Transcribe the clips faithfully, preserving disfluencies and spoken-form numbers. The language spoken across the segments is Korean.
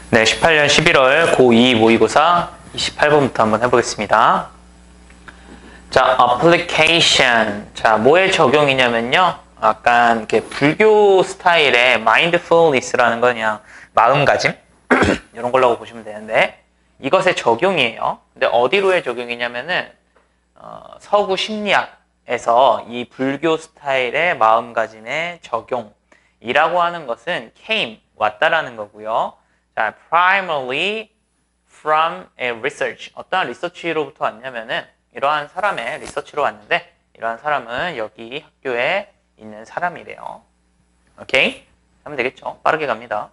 네, 십팔 년 십일월 고이 모의고사 이십팔 번부터 한번 해보겠습니다. 자, application. 자, 뭐에 적용이냐면요. 약간 이렇게 불교 스타일의 mindfulness라는 건 그냥 마음가짐? 이런 걸로 보시면 되는데, 이것의 적용이에요. 근데 어디로의 적용이냐면은, 어, 서구 심리학에서 이 불교 스타일의 마음가짐의 적용이라고 하는 것은 came, 왔다라는 거고요. 자, primarily from a research. 어떠한 리서치로부터 왔냐면은 이러한 사람의 리서치로 왔는데 이러한 사람은 여기 학교에 있는 사람이래요. 오케이? 하면 되겠죠? 빠르게 갑니다.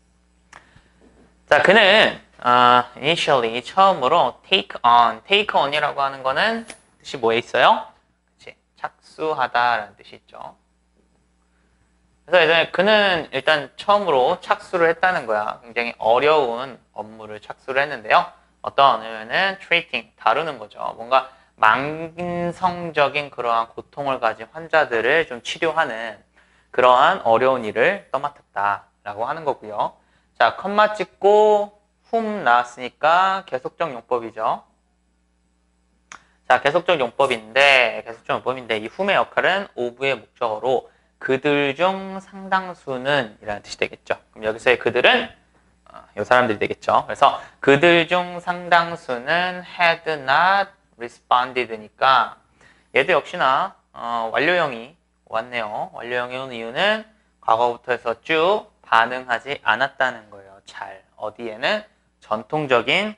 자, 그는 uh, initially 처음으로 take on, take on이라고 하는 거는 뜻이 뭐에 있어요? 그치? 착수하다라는 뜻이 있죠. 그래서 이제 그는 일단 처음으로 착수를 했다는 거야. 굉장히 어려운 업무를 착수를 했는데요. 어떤 업무는 treating, 다루는 거죠. 뭔가 만성적인 그러한 고통을 가진 환자들을 좀 치료하는 그러한 어려운 일을 떠맡았다라고 하는 거고요. 자, 컴마 찍고 whom 나왔으니까 계속적 용법이죠. 자, 계속적 용법인데, 계속적 용법인데 이 whom의 역할은 of의 목적어로 그들 중 상당수는 이라는 뜻이 되겠죠. 그럼 여기서의 그들은 어, 이 사람들이 되겠죠. 그래서 그들 중 상당수는 had not responded니까 얘도 역시나 어, 완료형이 왔네요. 완료형이 온 이유는 과거부터 해서 쭉 반응하지 않았다는 거예요. 잘. 어디에는 전통적인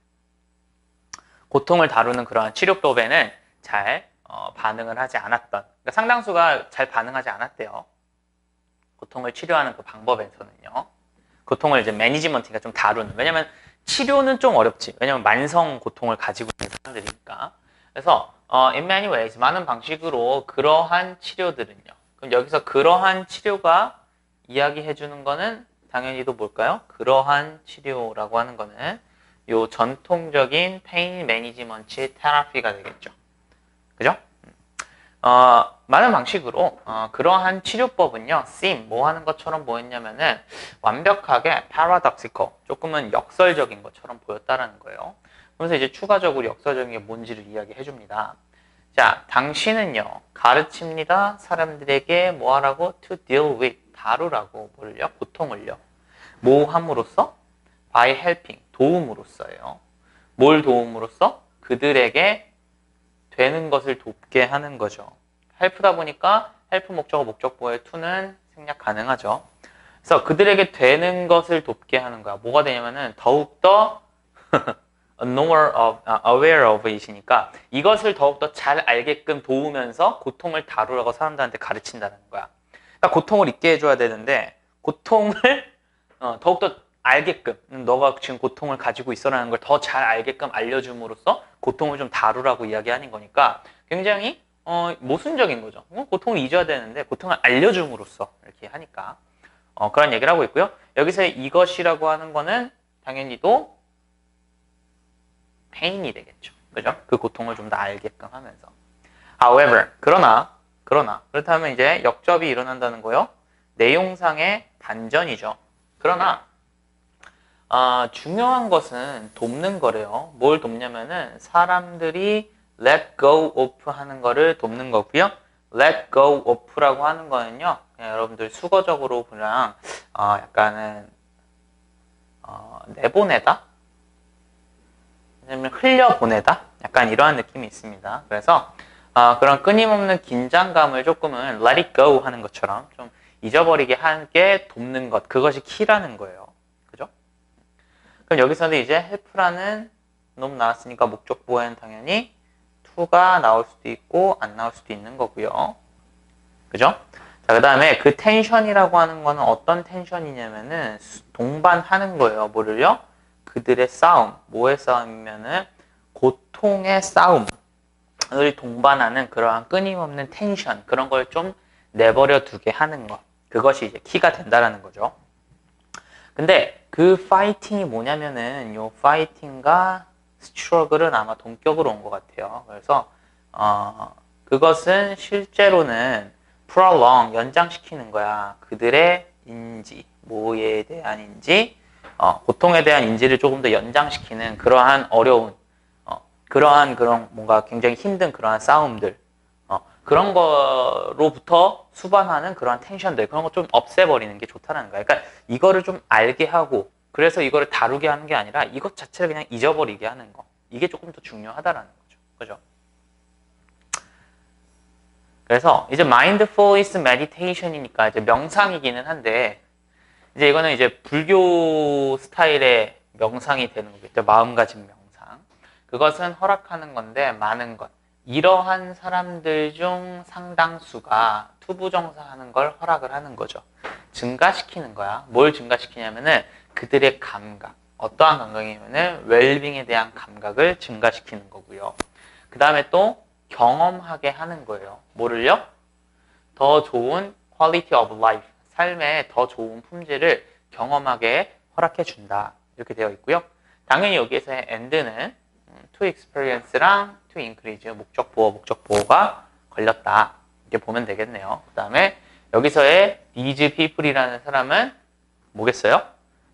고통을 다루는 그러한 치료법에는 잘 어, 반응을 하지 않았던, 그러니까 상당수가 잘 반응하지 않았대요. 고통을 치료하는 그 방법에서는요. 고통을 이제 매니지먼트가 좀 다루는. 왜냐면 치료는 좀 어렵지. 왜냐면 만성 고통을 가지고 있는 사람들이니까. 그래서 어, in many ways, 많은 방식으로 그러한 치료들은요. 그럼 여기서 그러한 치료가 이야기해 주는 거는 당연히도 뭘까요? 그러한 치료라고 하는 거는 요 전통적인 페인 매니지먼트 테라피가 되겠죠. 그죠? 어, 많은 방식으로 어, 그러한 치료법은요, seem, 뭐 하는 것처럼 보였냐면은 완벽하게 paradoxical, 조금은 역설적인 것처럼 보였다라는 거예요. 그래서 이제 추가적으로 역설적인 게 뭔지를 이야기해 줍니다. 자, 당신은요, 가르칩니다. 사람들에게 뭐 하라고? to deal with, 다루라고, 뭐를요? 고통을요. 뭐 함으로써? by helping, 도움으로써예요. 뭘 도움으로써? 그들에게 되는 것을 돕게 하는 거죠. 헬프다 보니까 헬프 목적어 목적보의 to는 생략 가능하죠. 그래서 그들에게 되는 것을 돕게 하는 거야. 뭐가 되냐면은 더욱더 aware of, aware of it이니까 이것을 더욱더 잘 알게끔 도우면서 고통을 다루라고 사람들한테 가르친다는 거야. 그러니까 고통을 잊게 해줘야 되는데 고통을 어, 더욱더 알게끔, 너가 지금 고통을 가지고 있어라는 걸 더 잘 알게끔 알려줌으로써 고통을 좀 다루라고 이야기하는 거니까 굉장히 어, 모순적인 거죠. 어, 고통을 잊어야 되는데 고통을 알려줌으로써 이렇게 하니까 어, 그런 얘기를 하고 있고요. 여기서 이것이라고 하는 거는 당연히도 pain이 되겠죠. 그죠? 그 고통을 좀 더 알게끔 하면서. However, 그러나, 그러나, 그렇다면 이제 역접이 일어난다는 거요. 내용상의 반전이죠. 그러나, 어, 중요한 것은 돕는 거래요. 뭘 돕냐면은 사람들이 let go of 하는 거를 돕는 거고요. let go of라고 하는 거는요. 그냥 여러분들 수거적으로 그냥 어, 약간은 어, 내보내다? 아니면 흘려보내다? 약간 이러한 느낌이 있습니다. 그래서 어, 그런 끊임없는 긴장감을 조금은 let it go 하는 것처럼 좀 잊어버리게 하게 돕는 것. 그것이 키라는 거예요. 그죠? 그럼 여기서는 이제 help라는 놈 나왔으니까 목적보에는 당연히 to가 나올 수도 있고 안 나올 수도 있는 거고요. 그죠? 자, 그 다음에 그 텐션이라고 하는 거는 어떤 텐션이냐면은 동반하는 거예요. 뭐를요? 그들의 싸움. 뭐의 싸움이면은 고통의 싸움을 동반하는 그러한 끊임없는 텐션. 그런 걸 좀 내버려 두게 하는 것. 그것이 이제 키가 된다라는 거죠. 근데 그 파이팅이 뭐냐면은 요 파이팅과 스트러글은 아마 동격으로 온 것 같아요. 그래서 어, 그것은 실제로는 prolong, 연장시키는 거야. 그들의 인지, 뭐에 대한 인지, 어, 고통에 대한 인지를 조금 더 연장시키는 그러한 어려운 어, 그러한 그런 뭔가 굉장히 힘든 그러한 싸움들 어, 그런 거로부터 수반하는 그러한 텐션들 그런 거 좀 없애버리는 게 좋다는 거야. 그러니까 이거를 좀 알게 하고 그래서 이거를 다루게 하는 게 아니라 이것 자체를 그냥 잊어버리게 하는 거 이게 조금 더 중요하다라는 거죠. 그죠? 그래서 이제 mindfulness meditation이니까 이제 명상이기는 한데 이제 이거는 이제 불교 스타일의 명상이 되는 거겠죠. 마음가짐 명상. 그것은 허락하는 건데 많은 것. 이러한 사람들 중 상당수가 투부정사하는 걸 허락을 하는 거죠. 증가시키는 거야. 뭘 증가시키냐면은 그들의 감각. 어떠한 감각이냐면은 웰빙에 대한 감각을 증가시키는 거고요. 그 다음에 또 경험하게 하는 거예요. 뭐를요? 더 좋은 quality of life. 삶의 더 좋은 품질을 경험하게 허락해 준다. 이렇게 되어 있고요. 당연히 여기에서의 and는 to experience랑 to increase 목적 보호, 목적 보호가 걸렸다. 이렇게 보면 되겠네요. 그 다음에 여기서의 these people이라는 사람은 뭐겠어요?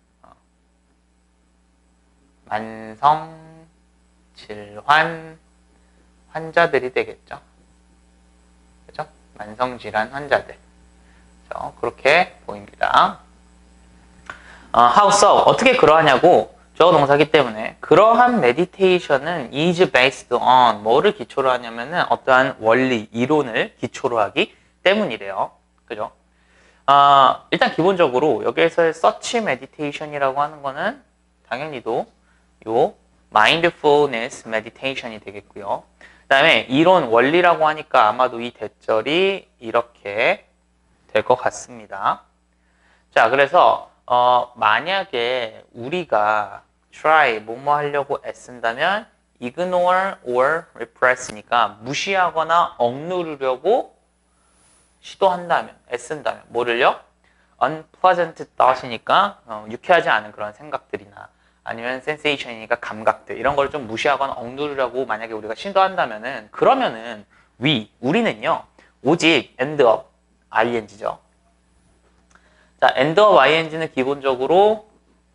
만성 질환 환자들이 되겠죠. 그죠? 만성 질환 환자들. 그렇죠? 그렇게 보입니다. 어, how so? 어떻게 그러하냐고 주어 동사기 때문에 그러한 메디테이션은 is based on 뭐를 기초로 하냐면은 어떠한 원리, 이론을 기초로 하기 때문이래요. 그죠? 어, 일단 기본적으로 여기에서의 search meditation이라고 하는 거는 당연히도 요 mindfulness meditation이 되겠고요. 그 다음에 이론, 원리라고 하니까 아마도 이 대절이 이렇게 될 것 같습니다. 자, 그래서 어, 만약에 우리가 try, 뭐뭐 하려고 애쓴다면 ignore or repress니까 무시하거나 억누르려고 시도한다면, 애쓴다면 뭐를요? unpleasant thought이니까 어, 유쾌하지 않은 그런 생각들이나 아니면 sensation이니까 감각들 이런 걸 좀 무시하거나 억누르려고 만약에 우리가 시도한다면은 그러면은 we, 우리는요 오직 end up ing죠. 자, end of ing는 기본적으로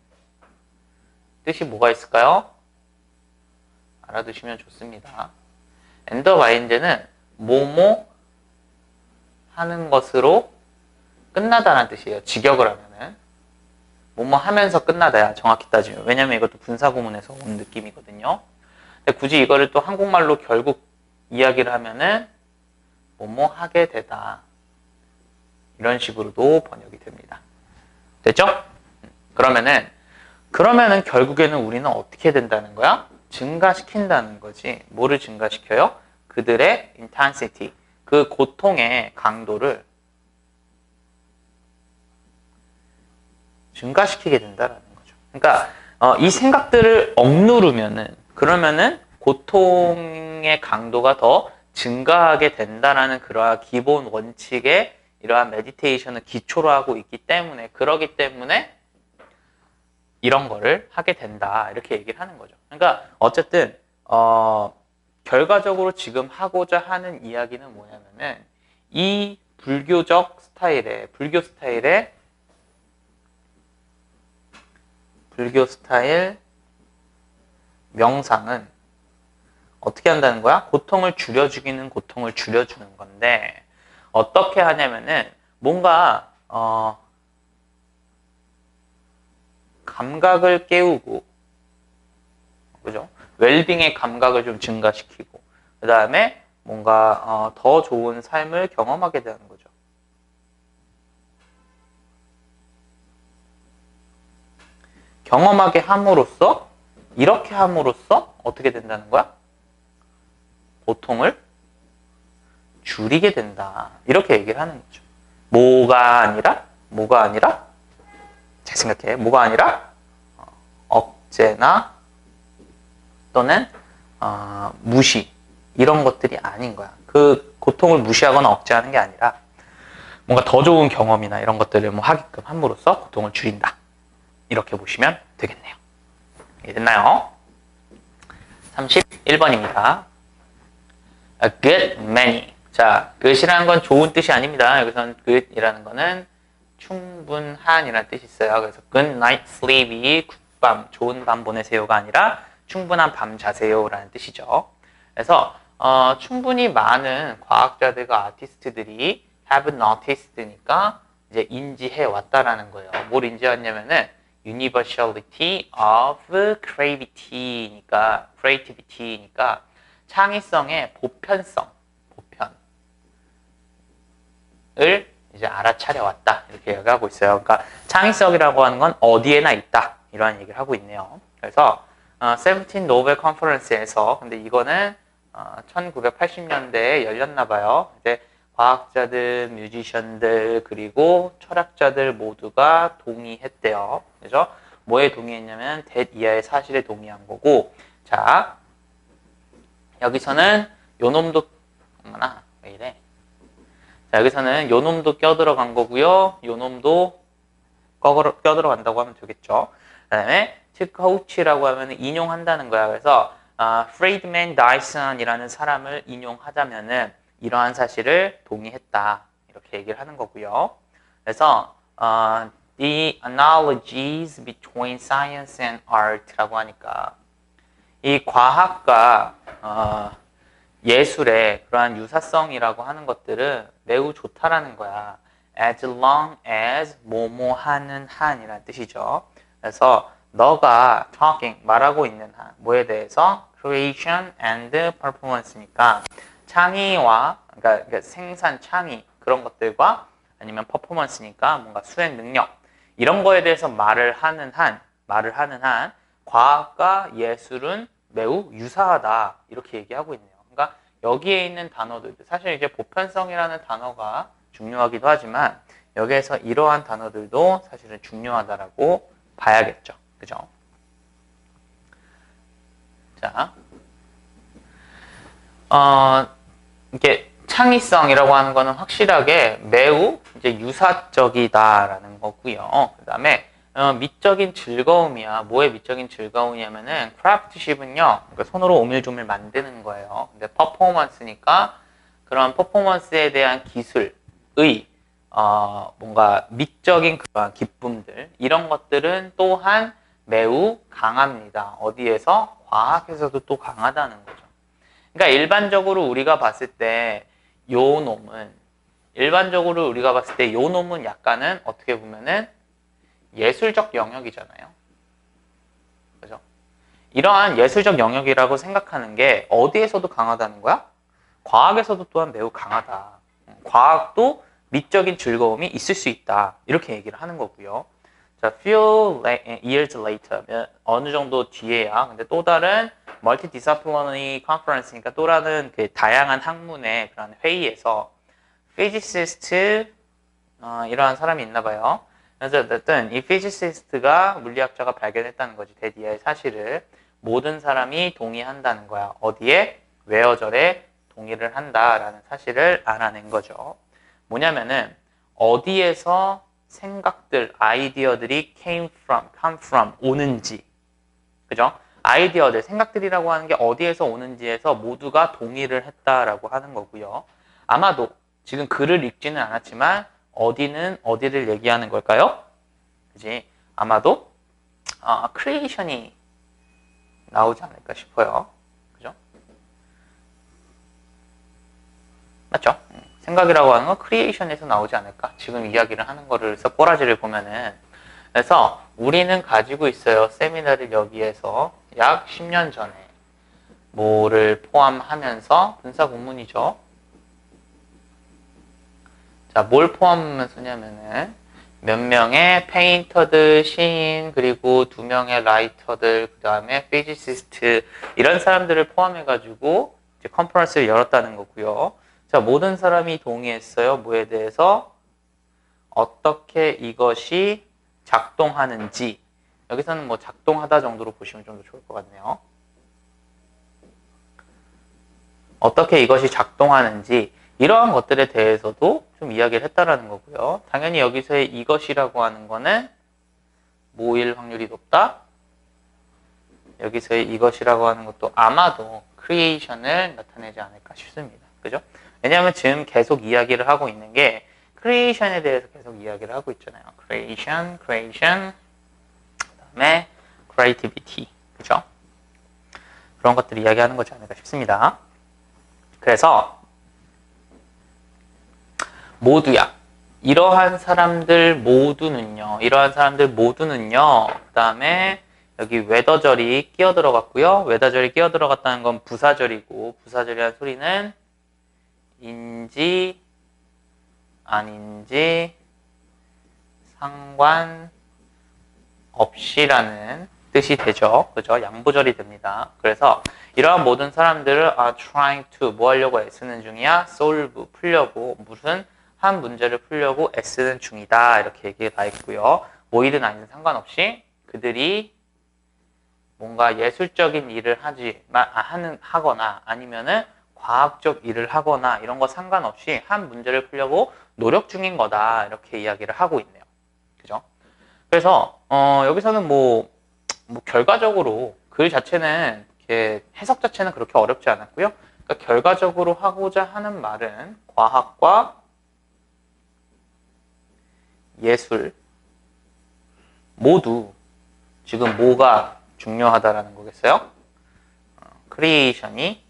뜻이 뭐가 있을까요? 알아두시면 좋습니다. end of ing는 뭐뭐 하는 것으로 끝나다라는 뜻이에요. 직역을 하면은 뭐뭐 하면서 끝나다야 정확히 따지면. 왜냐면 이것도 분사구문에서 온 느낌이거든요. 근데 굳이 이거를 또 한국말로 결국 이야기를 하면은 뭐뭐 하게 되다. 이런 식으로도 번역이 됩니다. 됐죠? 그러면은 그러면은 결국에는 우리는 어떻게 된다는 거야? 증가시킨다는 거지. 뭐를 증가시켜요? 그들의 intensity, 그 고통의 강도를 증가시키게 된다라는 거죠. 그러니까 어, 이 생각들을 억누르면은 그러면은 고통의 강도가 더 증가하게 된다라는 그러한 기본 원칙에 이러한 메디테이션을 기초로 하고 있기 때문에 그러기 때문에 이런 거를 하게 된다 이렇게 얘기를 하는 거죠. 그러니까 어쨌든 어, 결과적으로 지금 하고자 하는 이야기는 뭐냐면은 이 불교적 스타일의 불교 스타일의 불교 스타일 명상은 어떻게 한다는 거야? 고통을 줄여 죽이는 고통을 줄여주는 건데 어떻게 하냐면은 뭔가 어, 감각을 깨우고 그죠? 웰빙의 감각을 좀 증가시키고 그 다음에 뭔가 어, 더 좋은 삶을 경험하게 되는 거죠. 경험하게 함으로써 이렇게 함으로써 어떻게 된다는 거야? 고통을 줄이게 된다. 이렇게 얘기를 하는 거죠. 뭐가 아니라 뭐가 아니라 잘 생각해. 뭐가 아니라 어, 억제나 또는 어, 무시 이런 것들이 아닌 거야. 그 고통을 무시하거나 억제하는 게 아니라 뭔가 더 좋은 경험이나 이런 것들을 뭐 하게끔 함으로써 고통을 줄인다. 이렇게 보시면 되겠네요. 됐나요? 삼십일 번입니다. A good many. 자, good이라는 건 좋은 뜻이 아닙니다. 여기서는 good이라는 거는 충분한이라는 뜻이 있어요. 그래서 good night sleep이 굿밤, 좋은 밤 보내세요가 아니라 충분한 밤 자세요라는 뜻이죠. 그래서 어, 충분히 많은 과학자들과 아티스트들이 have noticed니까 이제 인지해 왔다라는 거예요. 뭘 인지했냐면은 universality of creativity니까 creativity니까 창의성의 보편성, 보편을 이제 알아차려 왔다 이렇게 얘기하고 있어요. 그러니까 창의성이라고 하는 건 어디에나 있다 이러한 얘기를 하고 있네요. 그래서 어, 세븐틴 노벨 컨퍼런스에서 근데 이거는 어, 천구백팔십 년대에 열렸나 봐요. 이제 과학자들, 뮤지션들, 그리고 철학자들 모두가 동의했대요. 그죠? 뭐에 동의했냐면 대 이하의 사실에 동의한 거고, 자 여기서는 요놈도 어머나 왜 이래? 자 여기서는 요놈도 껴들어간 거고요. 요놈도 껴들어, 껴들어간다고 하면 되겠죠. 그다음에 트코치라고 하면 인용한다는 거야. 그래서 어, 프리드맨 다이슨이라는 사람을 인용하자면은 이러한 사실을 동의했다 이렇게 얘기를 하는 거고요. 그래서 어, the analogies between science and art라고 하니까 이 과학과 어, 예술의 그러한 유사성이라고 하는 것들은 매우 좋다라는 거야. as long as 뭐뭐 하는 한이라는 뜻이죠. 그래서 너가 talking 말하고 있는 한 뭐에 대해서 creation and performance니까 창의와 그러니까, 그러니까 생산 창의 그런 것들과 아니면 퍼포먼스니까 뭔가 수행 능력 이런 거에 대해서 말을 하는 한 말을 하는 한 과학과 예술은 매우 유사하다 이렇게 얘기하고 있네요. 그러니까 여기에 있는 단어들 사실 이제 보편성이라는 단어가 중요하기도 하지만 여기에서 이러한 단어들도 사실은 중요하다라고 봐야겠죠. 그죠? 자, 어, 이게 창의성이라고 하는 거는 확실하게 매우 이제 유사적이다라는 거고요. 그 다음에 어, 미적인 즐거움이야. 뭐의 미적인 즐거움이냐면은 크래프트십은요, 그러니까 손으로 오밀조밀 만드는 거예요. 근데 퍼포먼스니까 그런 퍼포먼스에 대한 기술의 어, 뭔가 미적인 그런 기쁨들 이런 것들은 또한 매우 강합니다. 어디에서? 과학에서도 또 강하다는 거죠. 그러니까 일반적으로 우리가 봤을 때 요 놈은 일반적으로 우리가 봤을 때 요 놈은 약간은 어떻게 보면은 예술적 영역이잖아요. 그죠? 이러한 예술적 영역이라고 생각하는 게 어디에서도 강하다는 거야? 과학에서도 또한 매우 강하다. 과학도 미적인 즐거움이 있을 수 있다. 이렇게 얘기를 하는 거고요. 자, few years later 어느 정도 뒤에야. 근데 또 다른 multidisciplinary conference니까 또 다른 그 다양한 학문의 그런 회의에서 physicist 어, 이러한 사람이 있나 봐요. 그래서 어쨌든 이 physicist가 물리학자가 발견했다는 거지. 대디아의 사실을 모든 사람이 동의한다는 거야. 어디에? 외어절에 동의를 한다라는 사실을 알아낸 거죠. 뭐냐면은 어디에서 생각들, 아이디어들이 came from, come from, 오는지. 그죠? 아이디어들, 생각들이라고 하는 게 어디에서 오는지에서 모두가 동의를 했다라고 하는 거고요. 아마도 지금 글을 읽지는 않았지만 어디는 어디를 얘기하는 걸까요? 그지? 아마도 어, 크리에이션이 나오지 않을까 싶어요. 그죠? 맞죠? 생각이라고 하는 건 크리에이션에서 나오지 않을까? 지금 이야기를 하는 거를 해서 꼬라지를 보면은 그래서 우리는 가지고 있어요. 세미나를 여기에서 약 십 년 전에 뭐를 포함하면서 분사 구문이죠. 자, 뭘 포함하면서냐면은 몇 명의 페인터들, 시인, 그리고 두 명의 라이터들, 그 다음에 피지시스트 이런 사람들을 포함해가지고 이제 컨퍼런스를 열었다는 거고요. 자, 모든 사람이 동의했어요. 뭐에 대해서? 어떻게 이것이 작동하는지. 여기서는 뭐 작동하다 정도로 보시면 좀 더 좋을 것 같네요. 어떻게 이것이 작동하는지 이러한 것들에 대해서도 좀 이야기를 했다라는 거고요. 당연히 여기서의 이것이라고 하는 거는 뭐일 확률이 높다? 여기서의 이것이라고 하는 것도 아마도 크리에이션을 나타내지 않을까 싶습니다. 그죠? 왜냐하면 지금 계속 이야기를 하고 있는 게 creation에 대해서 계속 이야기를 하고 있잖아요. creation, creation, 그다음에 creativity, 그죠? 그런 것들 이야기하는 거지 않을까 싶습니다. 그래서 모두야. 이러한 사람들 모두는요. 이러한 사람들 모두는요. 그 다음에 여기 웨더절이 끼어 들어갔고요. 웨더절이 끼어 들어갔다는 건 부사절이고 부사절이라는 소리는 인지 아닌지 상관없이라는 뜻이 되죠. 그죠? 양보절이 됩니다. 그래서 이러한 모든 사람들을 are trying to 뭐 하려고 애쓰는 중이야? solve 풀려고 무슨 한 문제를 풀려고 애쓰는 중이다. 이렇게 얘기가 다 있고요. 뭐이든 아니든 상관없이 그들이 뭔가 예술적인 일을 하지 하는 하거나 아니면은 과학적 일을 하거나 이런 거 상관없이 한 문제를 풀려고 노력 중인 거다. 이렇게 이야기를 하고 있네요. 그죠? 그래서 어, 여기서는 뭐, 뭐 결과적으로 글 자체는 이렇게 해석 자체는 그렇게 어렵지 않았고요. 그러니까 결과적으로 하고자 하는 말은 과학과 예술 모두 지금 뭐가 중요하다라는 거겠어요? 크리에이션이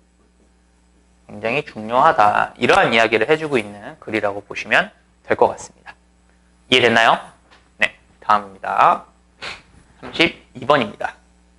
굉장히 중요하다. 이러한 이야기를 해주고 있는 글이라고 보시면 될 것 같습니다. 이해됐나요? 네, 다음입니다. 삼십이 번입니다.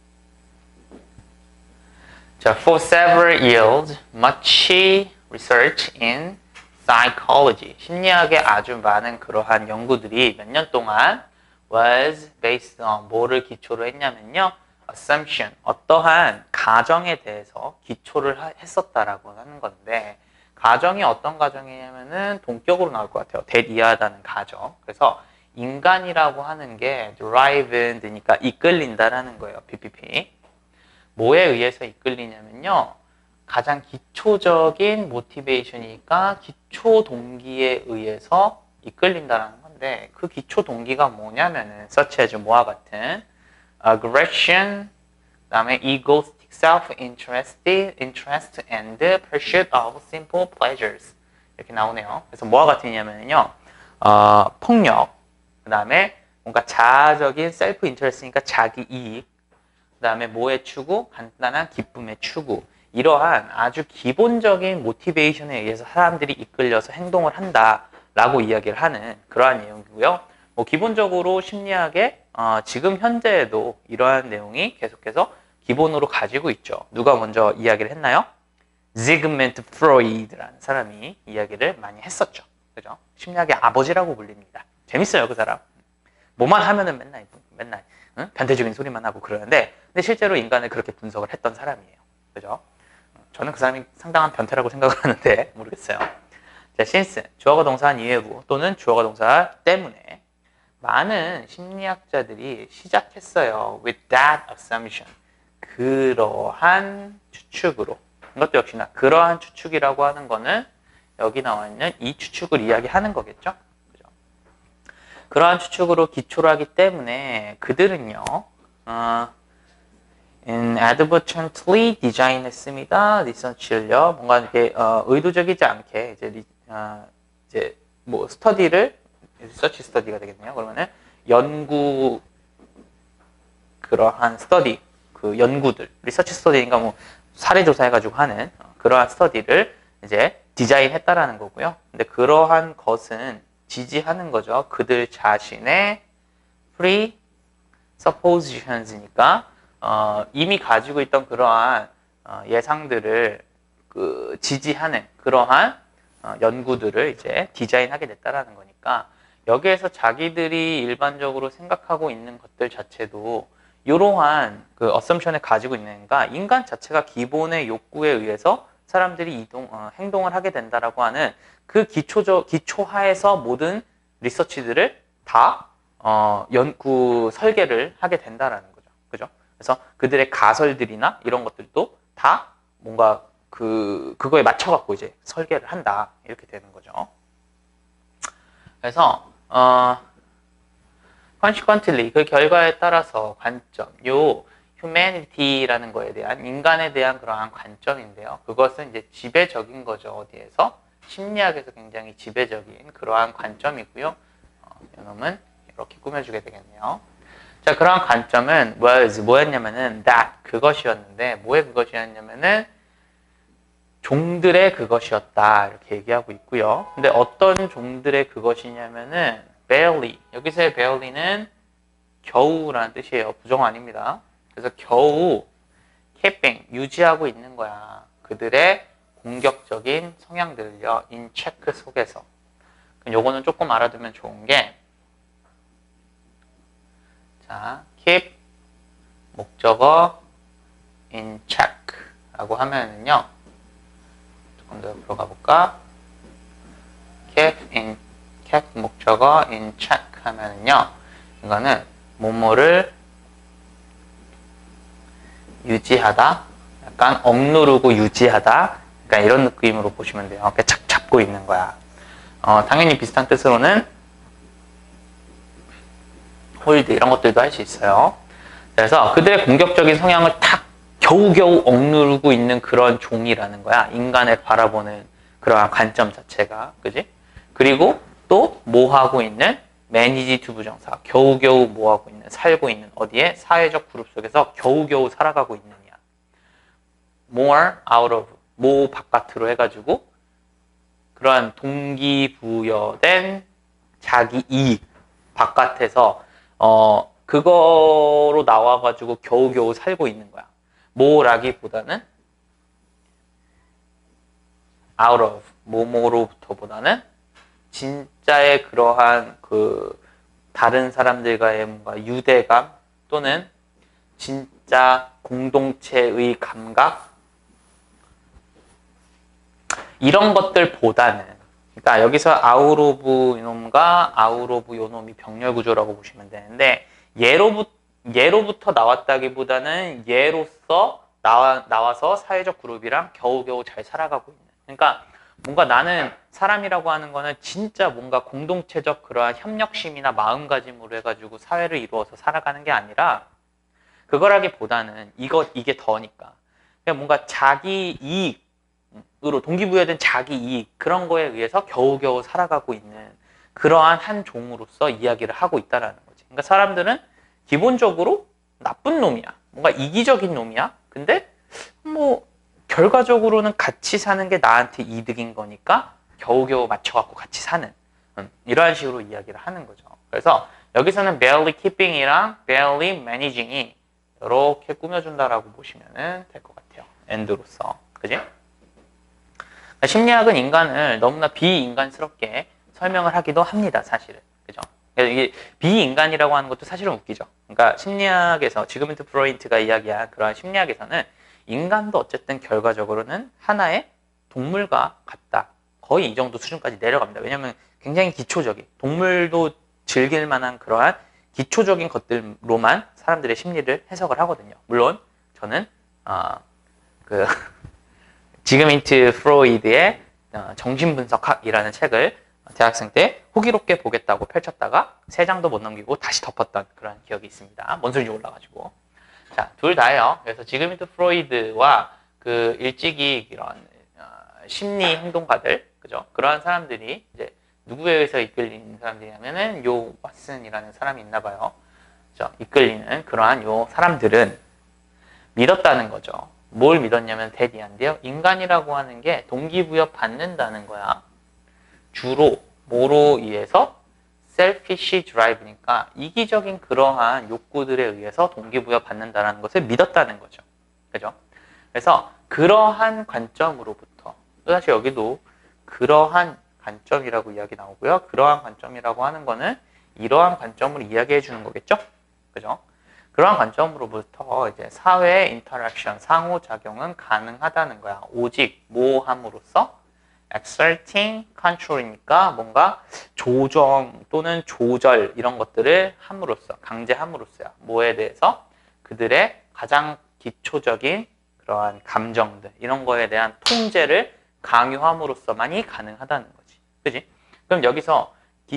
자, for several years, much research in psychology, 심리학의 아주 많은 그러한 연구들이 몇 년 동안 was based on 뭐를 기초로 했냐면요. assumption, 어떠한 가정에 대해서 기초를 하, 했었다라고 하는 건데 가정이 어떤 가정이냐면은 동격으로 나올 것 같아요. 대이하다는 가정. 그래서 인간이라고 하는 게 driven이니까 이끌린다라는 거예요. 피피피. 뭐에 의해서 이끌리냐면요. 가장 기초적인 모티베이션이니까 기초 동기에 의해서 이끌린다라는 건데 그 기초 동기가 뭐냐면은 such as 뭐와 같은 aggression, 그다음에 egoistic self-interest, interest and pursuit of simple pleasures 이렇게 나오네요. 그래서 뭐와 같으냐면요, 어, 폭력, 그다음에 뭔가 자아적인 셀프 인터레스트니까 자기 이익, 그다음에 뭐의 추구, 간단한 기쁨의 추구. 이러한 아주 기본적인 모티베이션에 의해서 사람들이 이끌려서 행동을 한다라고 이야기를 하는 그러한 내용이고요. 뭐 기본적으로 심리학의 어, 지금 현재에도 이러한 내용이 계속해서 기본으로 가지고 있죠. 누가 먼저 이야기를 했나요? 지그멘트 프로이드라는 사람이 이야기를 많이 했었죠. 그죠? 심리학의 아버지라고 불립니다. 재밌어요, 그 사람. 뭐만 하면은 맨날 맨날 응? 변태적인 소리만 하고 그러는데, 근데 실제로 인간을 그렇게 분석을 했던 사람이에요. 그죠? 저는 그 사람이 상당한 변태라고 생각을 하는데 모르겠어요. 자, since 주어가 동사한 이외부 또는 주어가 동사 때문에 많은 심리학자들이 시작했어요. with that assumption. 그러한 추측으로. 이것도 역시나 그러한 추측이라고 하는 거는 여기 나와 있는 이 추측을 이야기하는 거겠죠. 그죠? 그러한 추측으로 기초로 하기 때문에 그들은요. 어, inadvertently 디자인했습니다. 리서치를요. 뭔가 이렇게 어, 의도적이지 않게 이제, 리, 어, 이제 뭐 스터디를 리서치 스터디가 되겠네요. 그러면은 연구 그러한 스터디 그 연구들 리서치 스터디니까 뭐 사례 조사해가지고 하는 그러한 스터디를 이제 디자인했다라는 거고요. 근데 그러한 것은 지지하는 거죠. 그들 자신의 presuppositions니까 어, 이미 가지고 있던 그러한 어, 예상들을 그 지지하는 그러한 어, 연구들을 이제 디자인하게 됐다라는 거니까 여기에서 자기들이 일반적으로 생각하고 있는 것들 자체도 이러한 그 어썸션을 가지고 있는가 인간 자체가 기본의 욕구에 의해서 사람들이 이동 어, 행동을 하게 된다라고 하는 그 기초적 기초하에서 모든 리서치들을 다 어, 연구 설계를 하게 된다라는 거죠. 그죠? 그래서 그들의 가설들이나 이런 것들도 다 뭔가 그 그거에 맞춰 갖고 이제 설계를 한다 이렇게 되는 거죠. 그래서 어 consequently 그 결과에 따라서 관점 요 humanity라는 거에 대한 인간에 대한 그러한 관점인데요. 그것은 이제 지배적인 거죠. 어디에서? 심리학에서 굉장히 지배적인 그러한 관점이고요. 어, 이놈은 이렇게 꾸며주게 되겠네요. 자, 그러한 관점은 was, 뭐였냐면은 that, 그것이었는데, 뭐의 그것이었냐면은 종들의 그것이었다, 이렇게 얘기하고 있고요. 근데 어떤 종들의 그것이냐면은 barely, 여기서의 barely는 겨우라는 뜻이에요. 부정 아닙니다. 그래서 겨우 keeping, 유지하고 있는 거야. 그들의 공격적인 성향들을요, in check 속에서. 요거는 조금 알아두면 좋은 게, 자, keep 목적어 in check 라고 하면은요, 조금 더 들어가 볼까? keep in, keep 목적어 in check 하면은요, 이거는 뭐뭐를 유지하다, 약간 억누르고 유지하다, 그러니까 이런 느낌으로 보시면 돼요. 이렇게 착 잡고 있는 거야. 어, 당연히 비슷한 뜻으로는 홀드 이런 것들도 할 수 있어요. 그래서 그들의 공격적인 성향을 탁 겨우겨우 억누르고 있는 그런 종이라는 거야. 인간을 바라보는 그러한 관점 자체가. 그지? 그리고 또 뭐 하고 있는 매니지 투 부정사. 겨우겨우 뭐 하고 있는, 살고 있는 어디에? 사회적 그룹 속에서 겨우겨우 살아가고 있느냐. more out of, 뭐 바깥으로 해가지고 그러한 동기부여된 자기 이익 바깥에서 어 그거로 나와가지고 겨우겨우 살고 있는 거야. 뭐라기보다는 out of, 뭐뭐로부터보다는 진짜의 그러한 그 다른 사람들과의 뭔가 유대감 또는 진짜 공동체의 감각 이런 것들보다는, 그러니까 여기서 아웃 오브 이놈과 아웃 오브 요놈이 병렬 구조라고 보시면 되는데, 얘로부터, 얘로부터 나왔다기보다는 얘로서 나와, 나와서 사회적 그룹이랑 겨우겨우 잘 살아가고 있는. 그러니까 뭔가 나는 사람이라고 하는 거는 진짜 뭔가 공동체적 그러한 협력심이나 마음가짐으로 해가지고 사회를 이루어서 살아가는 게 아니라, 그거라기보다는 이거, 이게 더니까. 그냥 뭔가 자기 이익, 으로 동기부여된 자기 이익 그런 거에 의해서 겨우겨우 살아가고 있는 그러한 한 종으로서 이야기를 하고 있다라는 거지. 그러니까 사람들은 기본적으로 나쁜 놈이야. 뭔가 이기적인 놈이야. 근데 뭐 결과적으로는 같이 사는 게 나한테 이득인 거니까 겨우겨우 맞춰갖고 같이 사는 음, 이러한 식으로 이야기를 하는 거죠. 그래서 여기서는 barely keeping이랑 barely managing이 이렇게 꾸며준다라고 보시면 될 것 같아요. end로서. 그지? 심리학은 인간을 너무나 비인간스럽게 설명을 하기도 합니다, 사실은. 그죠? 이게 비인간이라고 하는 것도 사실은 웃기죠. 그러니까 심리학에서, 지그문트 프로이트가 이야기한 그러한 심리학에서는 인간도 어쨌든 결과적으로는 하나의 동물과 같다. 거의 이 정도 수준까지 내려갑니다. 왜냐하면 굉장히 기초적인, 동물도 즐길 만한 그러한 기초적인 것들로만 사람들의 심리를 해석을 하거든요. 물론 저는 어, 그 지그문트 프로이드의 정신분석학이라는 책을 대학생 때 호기롭게 보겠다고 펼쳤다가 세 장도 못 넘기고 다시 덮었던 그런 기억이 있습니다. 뭔 소리인지 몰라가지고. 자, 둘 다예요. 그래서 지그문트 프로이드와 그 일찍이 이런 어, 심리 행동가들, 그죠? 그러한 사람들이 이제 누구에 의해서 이끌리는 사람들이냐면은 요 왓슨이라는 사람이 있나 봐요. 그죠? 이끌리는 그러한 요 사람들은 믿었다는 거죠. 뭘 믿었냐면 대디한데요. 인간이라고 하는 게 동기부여 받는다는 거야. 주로 뭐로 의해서? selfish drive니까 이기적인 그러한 욕구들에 의해서 동기부여 받는다는 것을 믿었다는 거죠. 그죠? 그래서 그러한 관점으로부터, 사실 여기도 그러한 관점이라고 이야기 나오고요. 그러한 관점이라고 하는 거는 이러한 관점으로 이야기해 주는 거겠죠? 그죠? 그러한 관점으로부터 이제 사회의 인터랙션, 상호작용은 가능하다는 거야. 오직 뭐함으로써? exerting control이니까 뭔가 조정 또는 조절 이런 것들을 함으로써, 강제함으로써요. 뭐에 대해서? 그들의 가장 기초적인 그러한 감정들, 이런 거에 대한 통제를 강요함으로써만이 가능하다는 거지. 그지? 그럼 여기서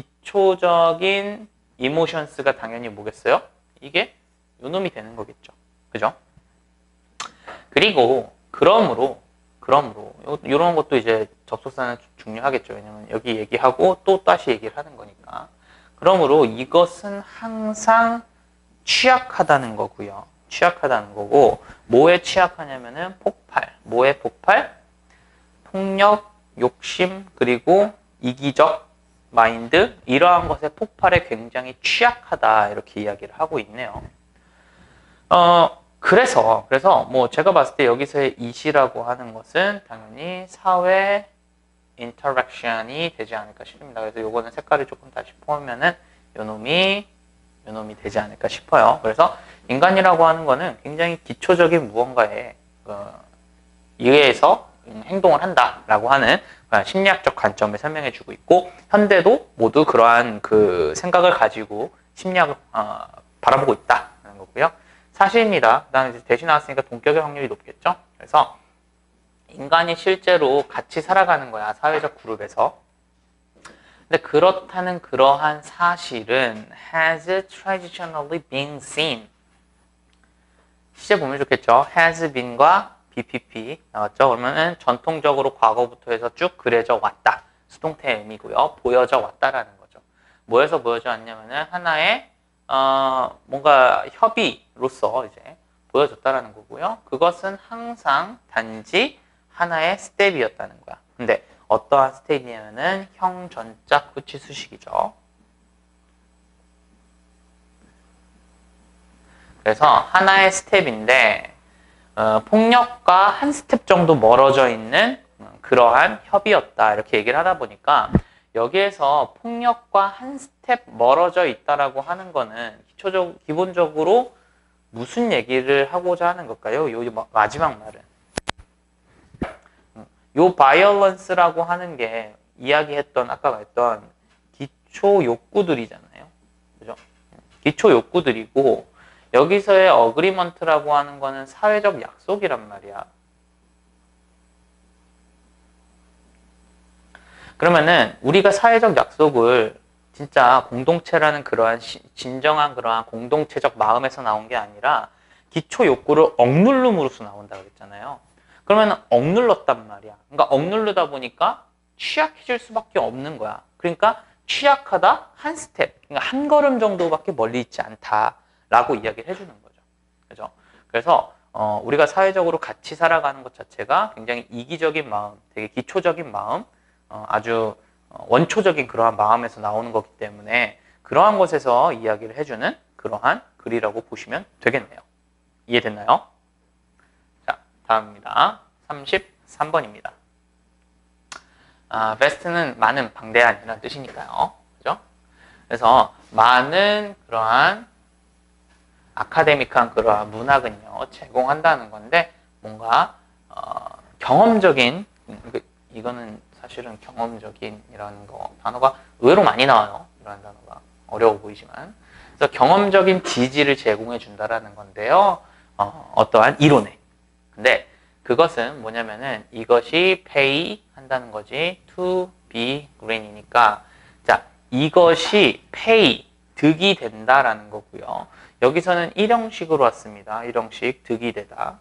기초적인 이모션스가 당연히 뭐겠어요? 이게 요놈이 되는 거겠죠. 그죠? 그리고 그러므로 그러므로 이런 것도 이제 접속사는 중요하겠죠. 왜냐면 여기 얘기하고 또 다시 얘기를 하는 거니까. 그러므로 이것은 항상 취약하다는 거고요. 취약하다는 거고, 뭐에 취약하냐면은 폭발. 뭐에 폭발? 폭력, 욕심, 그리고 이기적 마인드, 이러한 것의 폭발에 굉장히 취약하다, 이렇게 이야기를 하고 있네요. 어, 그래서, 그래서 뭐 제가 봤을 때 여기서의 이시라고 하는 것은 당연히 사회 인터랙션이 되지 않을까 싶습니다. 그래서 요거는 색깔을 조금 다시 포하면은 요 놈이, 요 놈이 되지 않을까 싶어요. 그래서 인간이라고 하는 거는 굉장히 기초적인 무언가에 어, 의해서 행동을 한다라고 하는 심리학적 관점을 설명해 주고 있고, 현대도 모두 그러한 그 생각을 가지고 심리학을 어, 바라보고 있다는 거고요. 사실입니다. 그다음에 이제 대시 나왔으니까 동격의 확률이 높겠죠. 그래서 인간이 실제로 같이 살아가는 거야, 사회적 그룹에서. 근데 그렇다는 그러한 사실은 has traditionally been seen. 시제 보면 좋겠죠. has been과 비피피 나왔죠. 그러면은 전통적으로 과거부터 해서 쭉 그려져 왔다. 수동태의 의미고요. 보여져 왔다라는 거죠. 뭐에서 보여져 왔냐면은 하나의 어, 뭔가 협의로서 이제 보여졌다라는 거고요. 그것은 항상 단지 하나의 스텝이었다는 거야. 근데 어떠한 스텝이냐면은 형전자 후치 수식이죠. 그래서 하나의 스텝인데 어, 폭력과 한 스텝 정도 멀어져 있는 그러한 협의였다, 이렇게 얘기를 하다 보니까 여기에서 폭력과 한 스텝 멀어져 있다라고 하는 거는 기초적, 기본적으로 무슨 얘기를 하고자 하는 걸까요? 요 마지막 말은 요 바이올런스라고 하는 게 이야기했던, 아까 말했던 기초 욕구들이잖아요. 그죠? 기초 욕구들이고, 여기서의 어그리먼트라고 하는 거는 사회적 약속이란 말이야. 그러면은 우리가 사회적 약속을 진짜 공동체라는 그러한 시, 진정한 그러한 공동체적 마음에서 나온 게 아니라 기초 욕구를 억누름으로써 나온다고 그랬잖아요. 그러면 억눌렀단 말이야. 그러니까 억누르다 보니까 취약해질 수밖에 없는 거야. 그러니까 취약하다 한 스텝, 그러니까 한 걸음 정도밖에 멀리 있지 않다라고 이야기를 해주는 거죠. 그죠? 그래서 어, 우리가 사회적으로 같이 살아가는 것 자체가 굉장히 이기적인 마음, 되게 기초적인 마음, 어, 아주 원초적인 그러한 마음에서 나오는 거기 때문에 그러한 것에서 이야기를 해주는 그러한 글이라고 보시면 되겠네요. 이해됐나요? 자, 다음입니다. 삼십삼 번입니다. 아, vast는 많은, 방대한이라는 뜻이니까요. 그죠? 그래서 많은 그러한 아카데믹한 그러한 문학은요, 제공한다는 건데, 뭔가 어, 경험적인, 이거는 사실은 경험적인이라는 거 단어가 의외로 많이 나와요. 이런 단어가 어려워 보이지만, 그래서 경험적인 지지를 제공해 준다라는 건데요. 어, 어떠한 이론에. 근데 그것은 뭐냐면은 이것이 pay 한다는 거지, to be green이니까, 자, 이것이 pay 득이 된다라는 거고요. 여기서는 일형식으로 왔습니다. 일형식 득이 되다.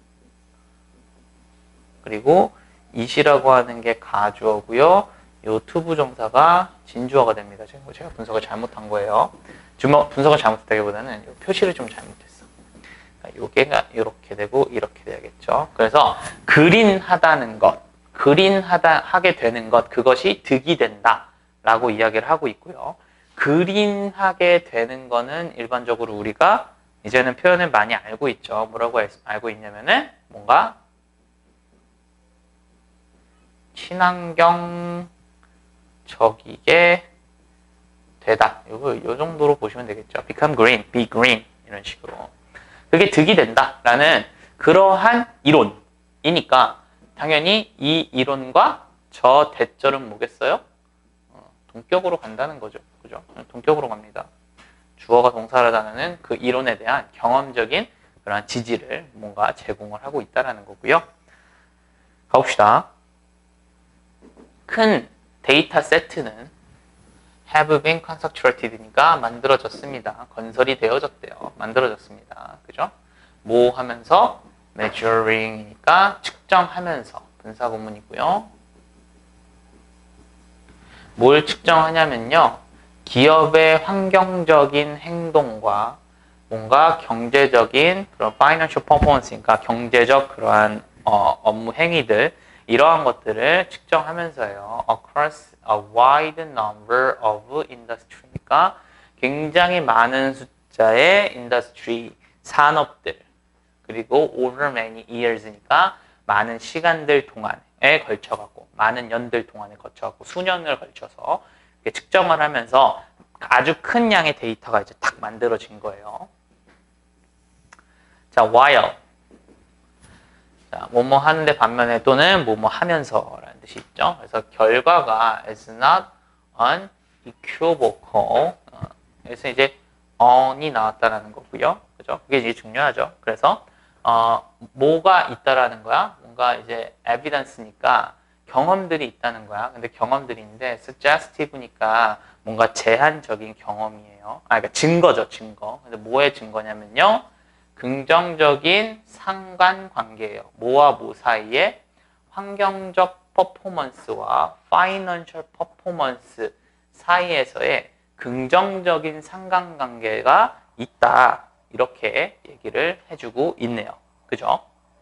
그리고 it이라고 하는 게 가주어고요. 요 투부정사가 진주어가 됩니다. 제가 분석을 잘못한 거예요. 분석을 잘못했다기보다는 표시를 좀 잘못했어. 요게가 이렇게 되고 이렇게 돼야겠죠. 그래서 그린하다는 것, 그린하다 하게 되는 것, 그것이 득이 된다라고 이야기를 하고 있고요. 그린하게 되는 거는 일반적으로 우리가 이제는 표현을 많이 알고 있죠. 뭐라고 알고 있냐면은 뭔가 친환경적이게 되다. 요거 요 정도로 보시면 되겠죠. become green, be green 이런 식으로. 그게 득이 된다라는 그러한 이론이니까 당연히 이 이론과 저 대절은 뭐겠어요? 어, 동격으로 간다는 거죠. 그죠? 동격으로 갑니다. 주어가 동사를 하는 그 이론에 대한 경험적인 그런 지지를 뭔가 제공을 하고 있다는 거고요. 가봅시다. 큰 데이터 세트는 have been constructed니까 만들어졌습니다. 건설이 되어졌대요. 만들어졌습니다. 그죠? 뭐 하면서 measuring이니까 측정하면서 분사 구문이고요. 뭘 측정하냐면요. 기업의 환경적인 행동과 뭔가 경제적인 그런 financial performance니까 경제적 그러한 어, 업무 행위들 이러한 것들을 측정하면서요. across a wide number of industry니까 굉장히 많은 숫자의 industry 산업들 그리고 over many years니까 많은 시간들 동안에 걸쳐갖고 많은 연들 동안에 걸쳐갖고 수년을 걸쳐서 이렇게 측정을 하면서 아주 큰 양의 데이터가 이제 딱 만들어진 거예요. 자, while 자, 뭐뭐 하는데 반면에 또는 뭐뭐 하면서라는 뜻이 있죠. 그래서 결과가 is not unequivocal. 어, 그래서 이제 on이 나왔다라는 거고요. 그죠? 그게 이제 중요하죠. 그래서 어, 뭐가 있다라는 거야? 뭔가 이제 evidence니까 경험들이 있다는 거야. 근데 경험들인데 suggestive니까 뭔가 제한적인 경험이에요. 아, 그러니까 증거죠, 증거. 근데 뭐의 증거냐면요. 긍정적인 상관관계예요. 뭐와 뭐 사이에 환경적 퍼포먼스와 파이낸셜 퍼포먼스 사이에서의 긍정적인 상관관계가 있다. 이렇게 얘기를 해주고 있네요. 그죠?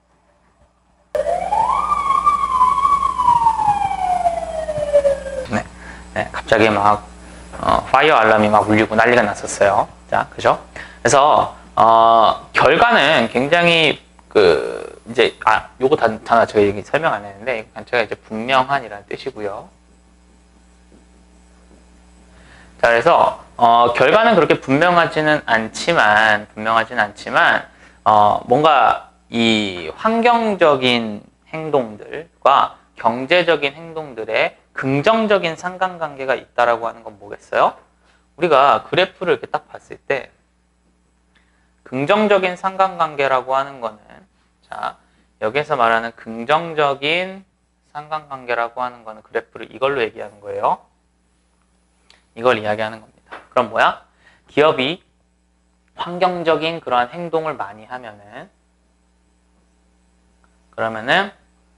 네, 네 갑자기 막 어, 파이어 알람이 막 울리고 난리가 났었어요. 자, 그죠? 그래서 어, 결과는 굉장히 그 이제 아 요거 단, 단어 제가 얘기 설명 안 했는데 제가 이제 분명한이라는 뜻이고요. 자, 그래서 어, 결과는 그렇게 분명하지는 않지만 분명하지는 않지만 어, 뭔가 이 환경적인 행동들과 경제적인 행동들의 긍정적인 상관관계가 있다라고 하는 건 뭐겠어요? 우리가 그래프를 이렇게 딱 봤을 때 긍정적인 상관관계라고 하는 거는 자 여기서 말하는 긍정적인 상관관계라고 하는 거는 그래프를 이걸로 얘기하는 거예요. 이걸 이야기하는 겁니다. 그럼 뭐야? 기업이 환경적인 그러한 행동을 많이 하면은 그러면은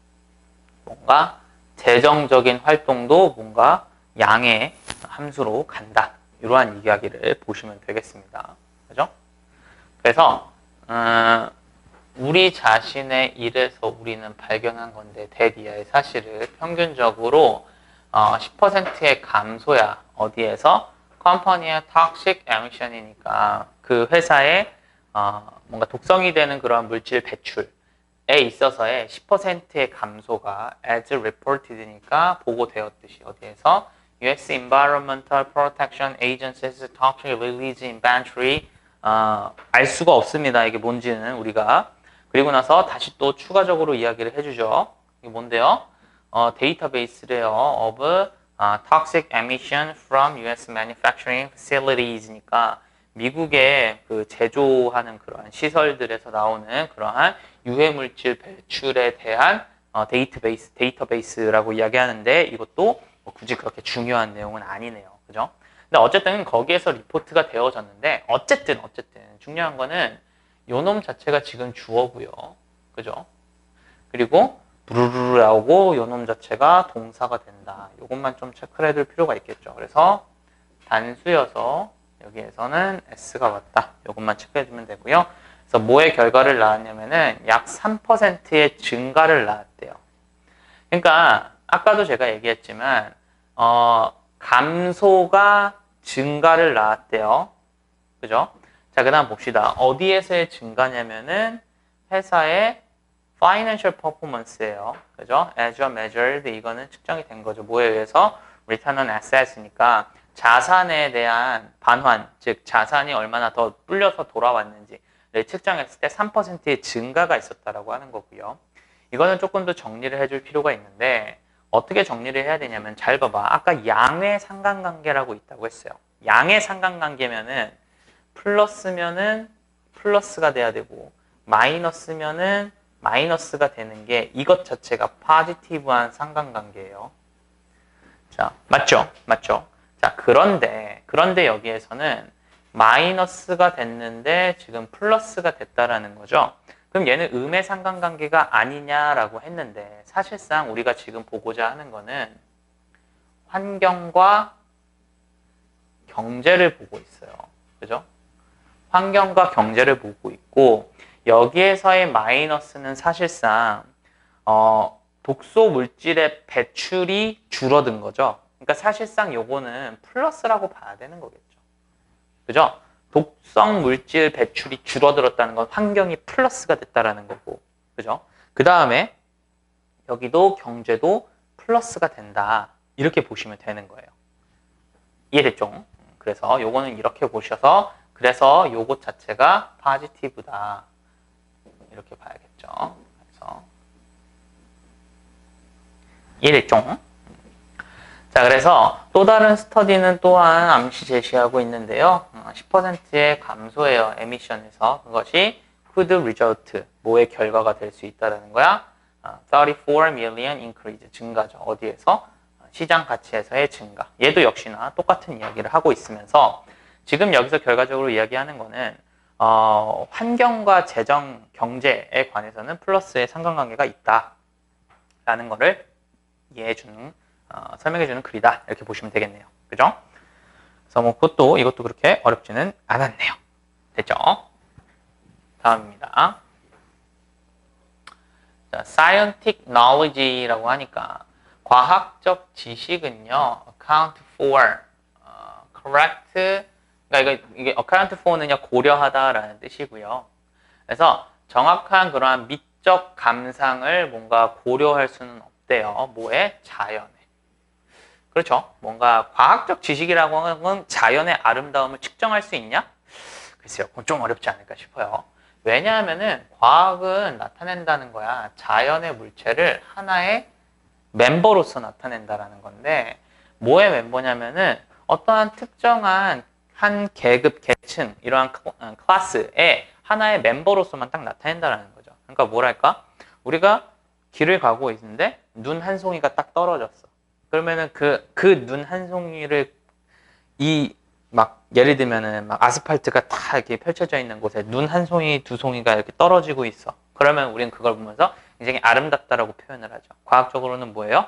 뭔가 재정적인 활동도 뭔가 양의 함수로 간다. 이러한 이야기를 보시면 되겠습니다. 그죠? 그래서 음, 우리 자신의 일에서 우리는 발견한 건데 대디아의 사실을 평균적으로 어, 십 퍼센트의 감소야. 어디에서? 컴퍼니의 toxic emission이니까 그 회사의 어, 뭔가 독성이 되는 그런 물질 배출에 있어서의 십 퍼센트의 감소가 as reported니까 보고되었듯이 어디에서? U S Environmental Protection Agency's toxic release inventory 어, 알 수가 없습니다. 이게 뭔지는 우리가. 그리고 나서 다시 또 추가적으로 이야기를 해주죠. 이게 뭔데요? 어, 데이터베이스래요. of uh, toxic emission from U S manufacturing facilities니까 미국의 그 제조하는 그러한 시설들에서 나오는 그러한 유해 물질 배출에 대한 어, 데이터베이스, 데이터베이스라고 이야기하는데 이것도 뭐 굳이 그렇게 중요한 내용은 아니네요. 그죠? 근데 어쨌든 거기에서 리포트가 되어졌는데 어쨌든 어쨌든 중요한 거는 요놈 자체가 지금 주어고요. 그죠? 그리고 부르르르 나오고 요놈 자체가 동사가 된다. 요것만 좀 체크를 해둘 필요가 있겠죠. 그래서 단수여서 여기에서는 S가 왔다. 요것만 체크해주면 되고요. 그래서 뭐의 결과를 낳았냐면은 약 삼 퍼센트의 증가를 낳았대요. 그러니까 아까도 제가 얘기했지만 어, 감소가 증가를 낳았대요. 그죠? 자, 그 다음 봅시다. 어디에서의 증가냐면은 회사의 financial performance예요. 그죠? as measured 이거는 측정이 된 거죠. 뭐에 의해서? return on assets니까 자산에 대한 반환, 즉 자산이 얼마나 더 불려서 돌아왔는지를 측정했을 때 삼 퍼센트의 증가가 있었다라고 하는 거고요. 이거는 조금 더 정리를 해줄 필요가 있는데 어떻게 정리를 해야 되냐면 잘 봐봐. 아까 양의 상관관계라고 있다고 했어요. 양의 상관관계면은 플러스면은 플러스가 돼야 되고 마이너스면은 마이너스가 되는 게 이것 자체가 포지티브한 상관관계예요. 자, 맞죠? 맞죠? 자, 그런데 그런데 여기에서는 마이너스가 됐는데 지금 플러스가 됐다라는 거죠. 그럼 얘는 음의 상관관계가 아니냐라고 했는데 사실상 우리가 지금 보고자 하는 거는 환경과 경제를 보고 있어요. 그죠? 환경과 경제를 보고 있고 여기에서의 마이너스는 사실상 어, 독소 물질의 배출이 줄어든 거죠. 그러니까 사실상 요거는 플러스라고 봐야 되는 거겠죠. 그죠? 독성 물질 배출이 줄어들었다는 건 환경이 플러스가 됐다라는 거고. 그죠? 그 다음에 여기도 경제도 플러스가 된다. 이렇게 보시면 되는 거예요. 이해됐죠? 그래서 요거는 이렇게 보셔서 그래서 요것 자체가 포지티브다. 이렇게 봐야겠죠. 그래서 이해됐죠? 자, 그래서 또 다른 스터디는 또한 암시 제시하고 있는데요. 십 퍼센트의 감소예요. 에미션에서. 그것이 could result, 뭐의 결과가 될 수 있다는 거야? 삼십사 million increase, 증가죠. 어디에서? 시장 가치에서의 증가. 얘도 역시나 똑같은 이야기를 하고 있으면서 지금 여기서 결과적으로 이야기하는 거는 어, 환경과 재정, 경제에 관해서는 플러스의 상관관계가 있다라는 거를 이해해주는, 어, 설명해주는 글이다. 이렇게 보시면 되겠네요. 그죠? 그래서 뭐 그것도 이것도 그렇게 어렵지는 않았네요. 됐죠? 다음입니다. 자, scientific knowledge라고 하니까 과학적 지식은요, account for, 어, correct, 그러니까 이거, 이게 account for는요, 고려하다라는 뜻이고요. 그래서 정확한 그러한 미적 감상을 뭔가 고려할 수는 없대요. 뭐에? 자연에. 그렇죠. 뭔가 과학적 지식이라고 하는 건 자연의 아름다움을 측정할 수 있냐? 글쎄요, 그건 좀 어렵지 않을까 싶어요. 왜냐하면은 과학은 나타낸다는 거야. 자연의 물체를 하나의 멤버로서 나타낸다라는 건데, 뭐의 멤버냐면은 어떠한 특정한 한 계급, 계층, 이러한 클래스의 하나의 멤버로서만 딱 나타낸다라는 거죠. 그러니까 뭐랄까? 우리가 길을 가고 있는데 눈 한 송이가 딱 떨어졌어. 그러면은 그, 그 눈 한 송이를 이 막 예를 들면은 막 아스팔트가 다 이렇게 펼쳐져 있는 곳에 눈 한 송이, 두 송이가 이렇게 떨어지고 있어. 그러면 우리는 그걸 보면서 굉장히 아름답다라고 표현을 하죠. 과학적으로는 뭐예요?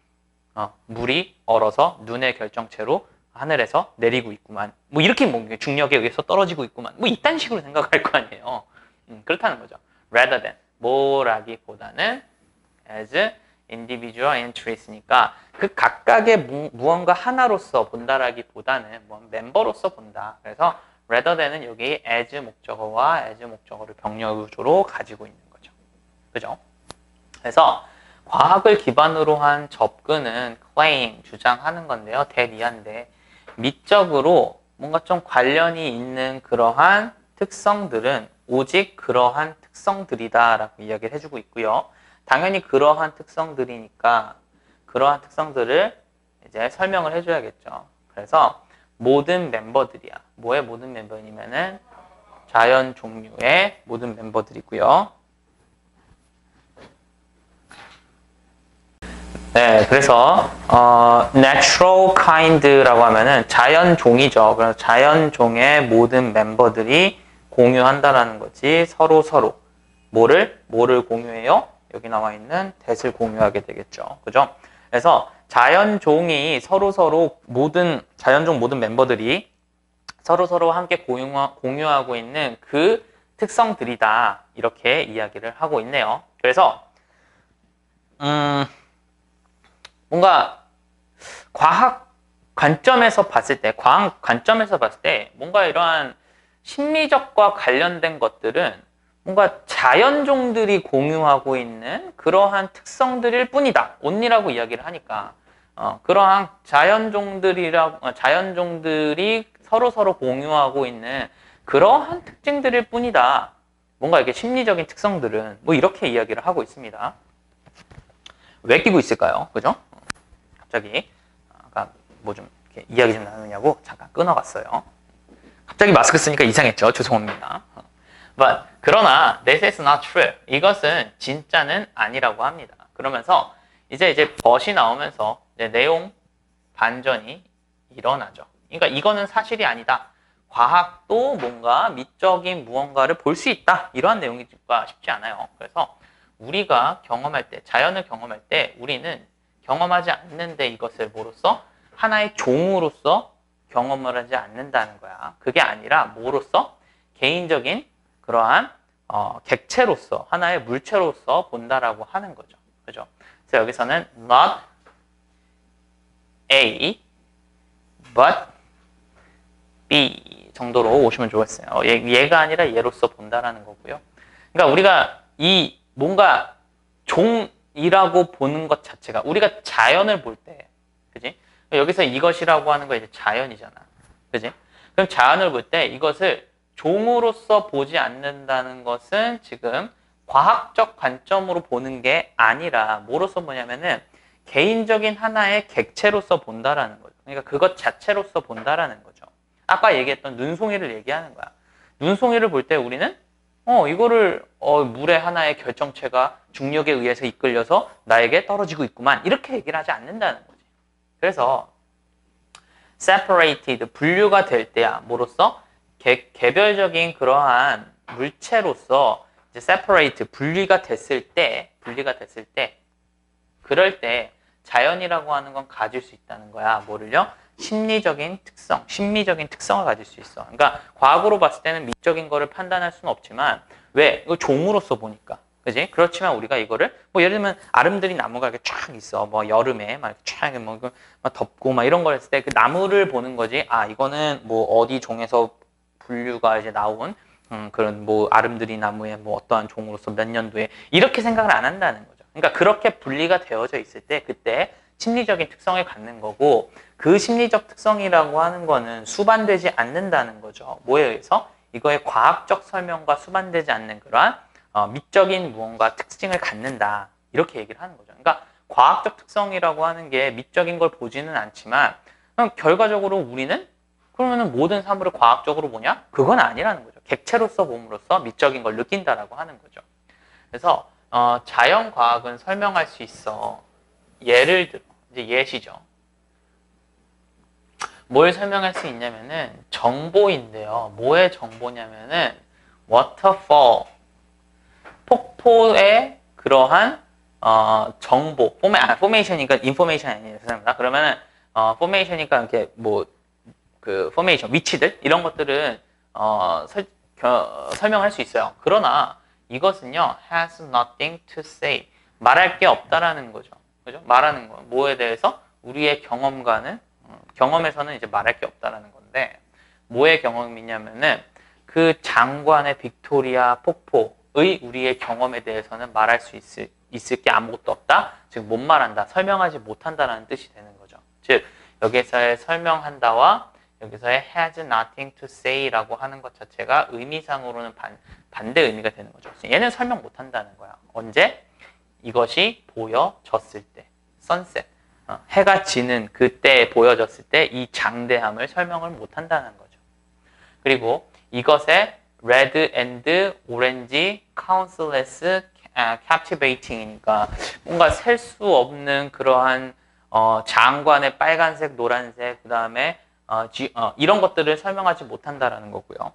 어, 물이 얼어서 눈의 결정체로 하늘에서 내리고 있구만. 뭐 이렇게 뭐 중력에 의해서 떨어지고 있구만. 뭐 이딴 식으로 생각할 거 아니에요. 음, 그렇다는 거죠. rather than, 뭐라기보다는 as individual entities니까 그 각각의 무, 무언가 하나로서 본다라기보다는 뭐 멤버로서 본다. 그래서 rather than은 여기 as 목적어와 as 목적어를 병렬구조로 가지고 있는 거죠. 그죠? 그래서 과학을 기반으로 한 접근은 claim, 주장하는 건데요. 대리한데 미적으로 뭔가 좀 관련이 있는 그러한 특성들은 오직 그러한 특성들이다라고 이야기를 해주고 있고요. 당연히 그러한 특성들이니까 그러한 특성들을 이제 설명을 해줘야겠죠. 그래서 모든 멤버들이야. 뭐의 모든 멤버이냐면은 자연 종류의 모든 멤버들이고요. 네, 그래서 어, natural kind라고 하면은 자연 종이죠. 그래서 자연 종의 모든 멤버들이 공유한다라는 거지. 서로 서로 뭐를 뭐를 공유해요? 여기 나와 있는 that을 공유하게 되겠죠. 그죠? 그래서 자연종이 서로서로 모든, 자연종 모든 멤버들이 서로서로 함께 공유하, 공유하고 있는 그 특성들이다. 이렇게 이야기를 하고 있네요. 그래서, 음, 뭔가 과학 관점에서 봤을 때, 과학 관점에서 봤을 때 뭔가 이러한 심리적과 관련된 것들은 뭔가 자연종들이 공유하고 있는 그러한 특성들일 뿐이다. 온리라고 이야기를 하니까 어, 그러한 자연종들이라 자연종들이 서로 서로 공유하고 있는 그러한 특징들일 뿐이다. 뭔가 이렇게 심리적인 특성들은 뭐 이렇게 이야기를 하고 있습니다. 왜 끼고 있을까요? 그죠? 갑자기 아까 뭐 좀 이야기 좀 나누냐고 잠깐 끊어갔어요. 갑자기 마스크 쓰니까 이상했죠? 죄송합니다. But, 그러나 this is not true. 이것은 진짜는 아니라고 합니다. 그러면서 이제 이제 but이 나오면서 이제 내용 반전이 일어나죠. 그러니까 이거는 사실이 아니다. 과학도 뭔가 미적인 무언가를 볼 수 있다. 이러한 내용이가 쉽지 않아요. 그래서 우리가 경험할 때, 자연을 경험할 때 우리는 경험하지 않는데 이것을 뭐로써? 하나의 종으로서 경험을 하지 않는다는 거야. 그게 아니라 뭐로서? 개인적인 그러한 어, 객체로서, 하나의 물체로서 본다라고 하는 거죠. 그죠? 그래서 여기서는 not A, but B 정도로 오시면 좋겠어요. 얘, 얘가 아니라 얘로서 본다라는 거고요. 그러니까 우리가 이 뭔가 종이라고 보는 것 자체가 우리가 자연을 볼 때, 그지? 여기서 이것이라고 하는 거 이제 자연이잖아. 그지? 그럼 자연을 볼 때 이것을 종으로서 보지 않는다는 것은 지금 과학적 관점으로 보는 게 아니라 뭐로서 보냐면은 개인적인 하나의 객체로서 본다라는 거죠. 그러니까 그것 자체로서 본다라는 거죠. 아까 얘기했던 눈송이를 얘기하는 거야. 눈송이를 볼 때 우리는 어 이거를 어 물의 하나의 결정체가 중력에 의해서 이끌려서 나에게 떨어지고 있구만 이렇게 얘기를 하지 않는다는 거지. 그래서 separated 분류가 될 때야 뭐로써 개, 개별적인 그러한 물체로서 이제 separate 분리가 됐을 때 분리가 됐을 때 그럴 때 자연이라고 하는 건 가질 수 있다는 거야. 뭐를요? 심리적인 특성, 심미적인 특성을 가질 수 있어. 그러니까 과학으로 봤을 때는 미적인 거를 판단할 수는 없지만 왜? 이거 종으로서 보니까. 그지? 그렇지만 우리가 이거를 뭐 예를 들면 아름드리 나무가 이렇게 쫙 있어. 뭐 여름에 막 쫙 뭐 막 덥고 막 이런 걸 했을 때 그 나무를 보는 거지. 아, 이거는 뭐 어디 종에서 분류가 이제 나온 음, 그런 뭐 아름드리 나무의 뭐 어떠한 종으로서 몇 년도에 이렇게 생각을 안 한다는 거죠. 그러니까 그렇게 분리가 되어져 있을 때 그때 심리적인 특성을 갖는 거고 그 심리적 특성이라고 하는 거는 수반되지 않는다는 거죠. 뭐에 의해서? 이거의 과학적 설명과 수반되지 않는 그러한 어, 미적인 무언가 특징을 갖는다. 이렇게 얘기를 하는 거죠. 그러니까 과학적 특성이라고 하는 게 미적인 걸 보지는 않지만 결과적으로 우리는 그러면 모든 사물을 과학적으로 보냐? 그건 아니라는 거죠. 객체로서 봄으로써 미적인 걸 느낀다라고 하는 거죠. 그래서 어, 자연과학은 설명할 수 있어. 예를 들어 이제 예시죠. 뭘 설명할 수 있냐면은 정보인데요. 뭐의 정보냐면은 waterfall 폭포의 그러한 어, 정보 포메 아 포메이션이니까 인포메이션 아니에요. 죄송합니다. 그러면은 어, 포메이션이니까 이렇게 뭐 그 포메이션 위치들 이런 것들은 어, 설, 겨, 설명할 수 있어요. 그러나 이것은요 has nothing to say 말할 게 없다라는 거죠. 그죠? 말하는 거 뭐에 대해서 우리의 경험과는 경험에서는 이제 말할 게 없다라는 건데 뭐의 경험이냐면은 그 장관의 빅토리아 폭포의 우리의 경험에 대해서는 말할 수 있을, 있을 게 아무것도 없다. 즉 못 말한다. 설명하지 못한다라는 뜻이 되는 거죠. 즉 여기서의 설명한다와 여기서의 has nothing to say라고 하는 것 자체가 의미상으로는 반, 반대 의미가 되는 거죠. 얘는 설명 못한다는 거야. 언제? 이것이 보여졌을 때. sunset. 어, 해가 지는 그때 보여졌을 때 이 장대함을 설명을 못한다는 거죠. 그리고 이것의 red and orange, countless, captivating이니까 뭔가 셀 수 없는 그러한 어, 장관의 빨간색, 노란색, 그 다음에 어, 어, 이런 것들을 설명하지 못한다라는 거고요.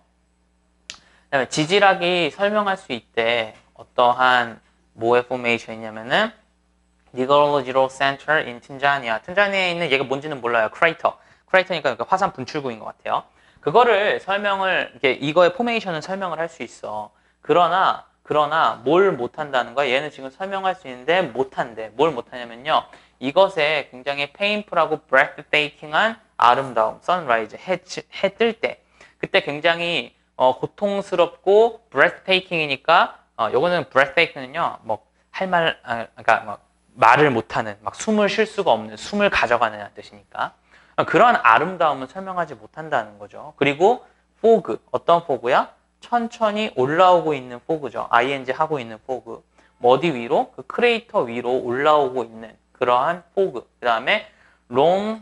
그다음에 지질학이 설명할 수 있대. 어떠한 뭐의 포메이션이냐면은 Meteorological Center in Tanzania. 탄자니아에 있는 얘가 뭔지는 몰라요. 크레이터. 크레이터니까 화산 분출구인 것 같아요. 그거를 설명을 이게 이거의 포메이션은 설명을 할 수 있어. 그러나 그러나 뭘 못한다는 거야? 얘는 지금 설명할 수 있는데 못한대. 뭘 못하냐면요. 이것에 굉장히 페인풀하고 breathtaking한 아름다움, sunrise, 해, 해 뜰 때. 그때 굉장히 어, 고통스럽고 breathtaking이니까 어, 요거는 breathtaking은요. 뭐 할 말, 아, 그러니까 막 말을 못하는, 막 숨을 쉴 수가 없는, 숨을 가져가는 뜻이니까. 그러한 아름다움은 설명하지 못한다는 거죠. 그리고 fog, 어떤 fog야? 천천히 올라오고 있는 fog죠. ing 하고 있는 fog. 뭐 어디 위로? 그 크레이터 위로 올라오고 있는 그러한 fog. 그 다음에 long,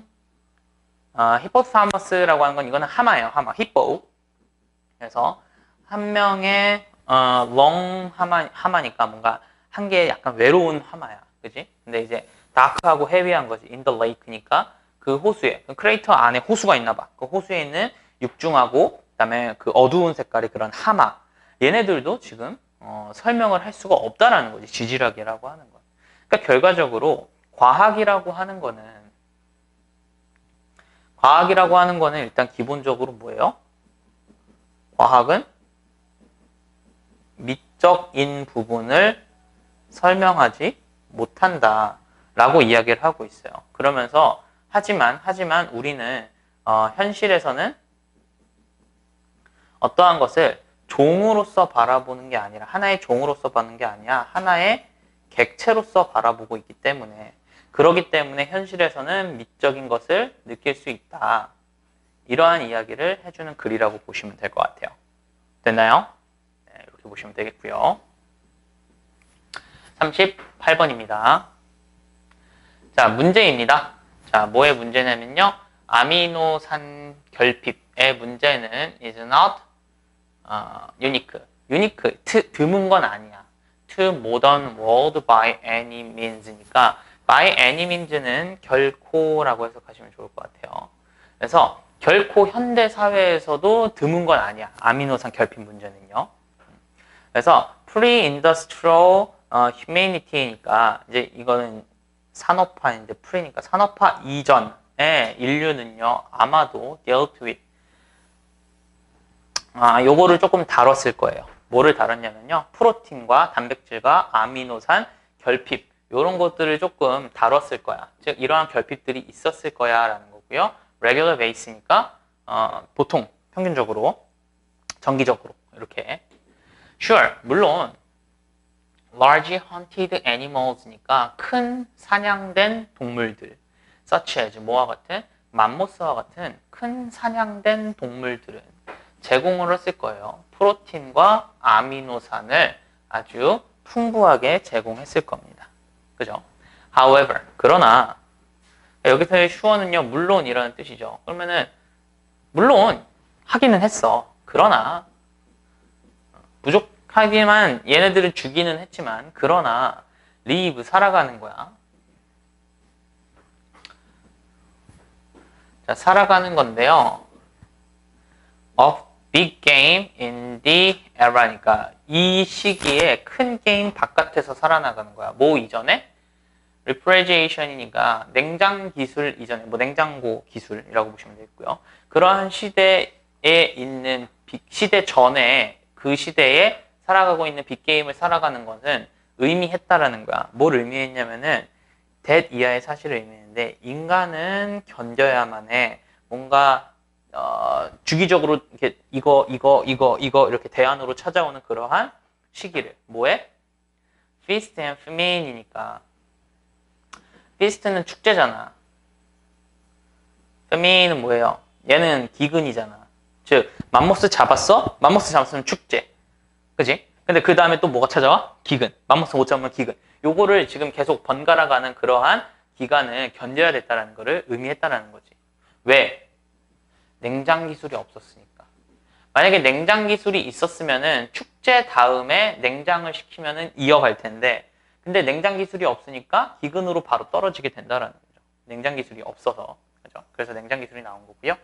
어, hippopotamus라고 하는 건 이거는 하마예요. 하마, hippo. 그래서 한 명의 어, long 하마, 하마니까 뭔가 한 개의 약간 외로운 하마야. 그지? 근데 이제 다크하고 헤비한 거지. in the lake니까 그 호수에, 그 크레이터 안에 호수가 있나 봐. 그 호수에 있는 육중하고 그다음에 그 어두운 색깔의 그런 하마. 얘네들도 지금 어, 설명을 할 수가 없다라는 거지. 지질학이라고 하는 건. 그러니까 결과적으로 과학이라고 하는 거는 과학이라고 하는 거는 일단 기본적으로 뭐예요? 과학은 미적인 부분을 설명하지 못한다 라고 이야기를 하고 있어요. 그러면서 하지만 하지만 우리는 어, 현실에서는 어떠한 것을 종으로서 바라보는 게 아니라 하나의 종으로서 보는 게 아니야 하나의 객체로서 바라보고 있기 때문에 그러기 때문에 현실에서는 미적인 것을 느낄 수 있다. 이러한 이야기를 해주는 글이라고 보시면 될 것 같아요. 됐나요? 네, 이렇게 보시면 되겠고요. 삼십팔 번입니다. 자, 문제입니다. 자, 뭐의 문제냐면요. 아미노산 결핍의 문제는 is not uh, unique. unique, 트, 드문 건 아니야. to modern world by any means니까 by any means는 결코라고 해석하시면 좋을 것 같아요. 그래서 결코 현대 사회에서도 드문 건 아니야. 아미노산 결핍 문제는요. 그래서 pre-industrial 어, humanity니까 이제 이거는 산업화인데 프리니까 산업화 이전의 인류는요 아마도 dealt with 아 요거를 조금 다뤘을 거예요. 뭐를 다뤘냐면요 프로틴과 단백질과 아미노산 결핍 요런 것들을 조금 다뤘을 거야. 즉 이러한 결핍들이 있었을 거야 라는 거고요. regular base니까 어, 보통 평균적으로 정기적으로 이렇게 sure 물론 large hunted animals니까 큰 사냥된 동물들 such as 뭐와 같은 맘모스와 같은 큰 사냥된 동물들은 제공을 했을 거예요. 프로틴과 아미노산을 아주 풍부하게 제공했을 겁니다. 그죠? However 그러나 여기서의 sure는요 물론 이라는 뜻이죠. 그러면은 물론 하기는 했어. 그러나 부족 하지만 얘네들은 주기는 했지만 그러나 live 살아가는 거야. 자, 살아가는 건데요. of big game in the era니까 이 시기에 큰 게임 바깥에서 살아나가는 거야. 뭐 이전에? refrigeration이니까 냉장 기술 이전에 뭐 냉장고 기술이라고 보시면 되겠고요. 그러한 시대에 있는 시대 전에 그 시대에 살아가고 있는 빅게임을 살아가는 것은 의미했다라는 거야. 뭘 의미했냐면은 that 이하의 사실을 의미했는데 인간은 견뎌야만 해. 뭔가 어, 주기적으로 이렇게 이거 이거 이거 이거 이렇게 대안으로 찾아오는 그러한 시기를 뭐해? feast and famine이니까 feast는 축제잖아. famine은 뭐예요? 얘는 기근이잖아. 즉 맘모스 잡았어? 맘모스 잡았으면 축제. 그지? 근데 그 다음에 또 뭐가 찾아와? 기근. 맘모스 못 잡으면 기근. 요거를 지금 계속 번갈아가는 그러한 기간을 견뎌야 됐다는 거를 의미했다는 거지. 왜? 냉장 기술이 없었으니까. 만약에 냉장 기술이 있었으면은 축제 다음에 냉장을 시키면은 이어갈 텐데, 근데 냉장 기술이 없으니까 기근으로 바로 떨어지게 된다라는 거죠. 냉장 기술이 없어서. 그죠? 그래서 냉장 기술이 나온 거고요.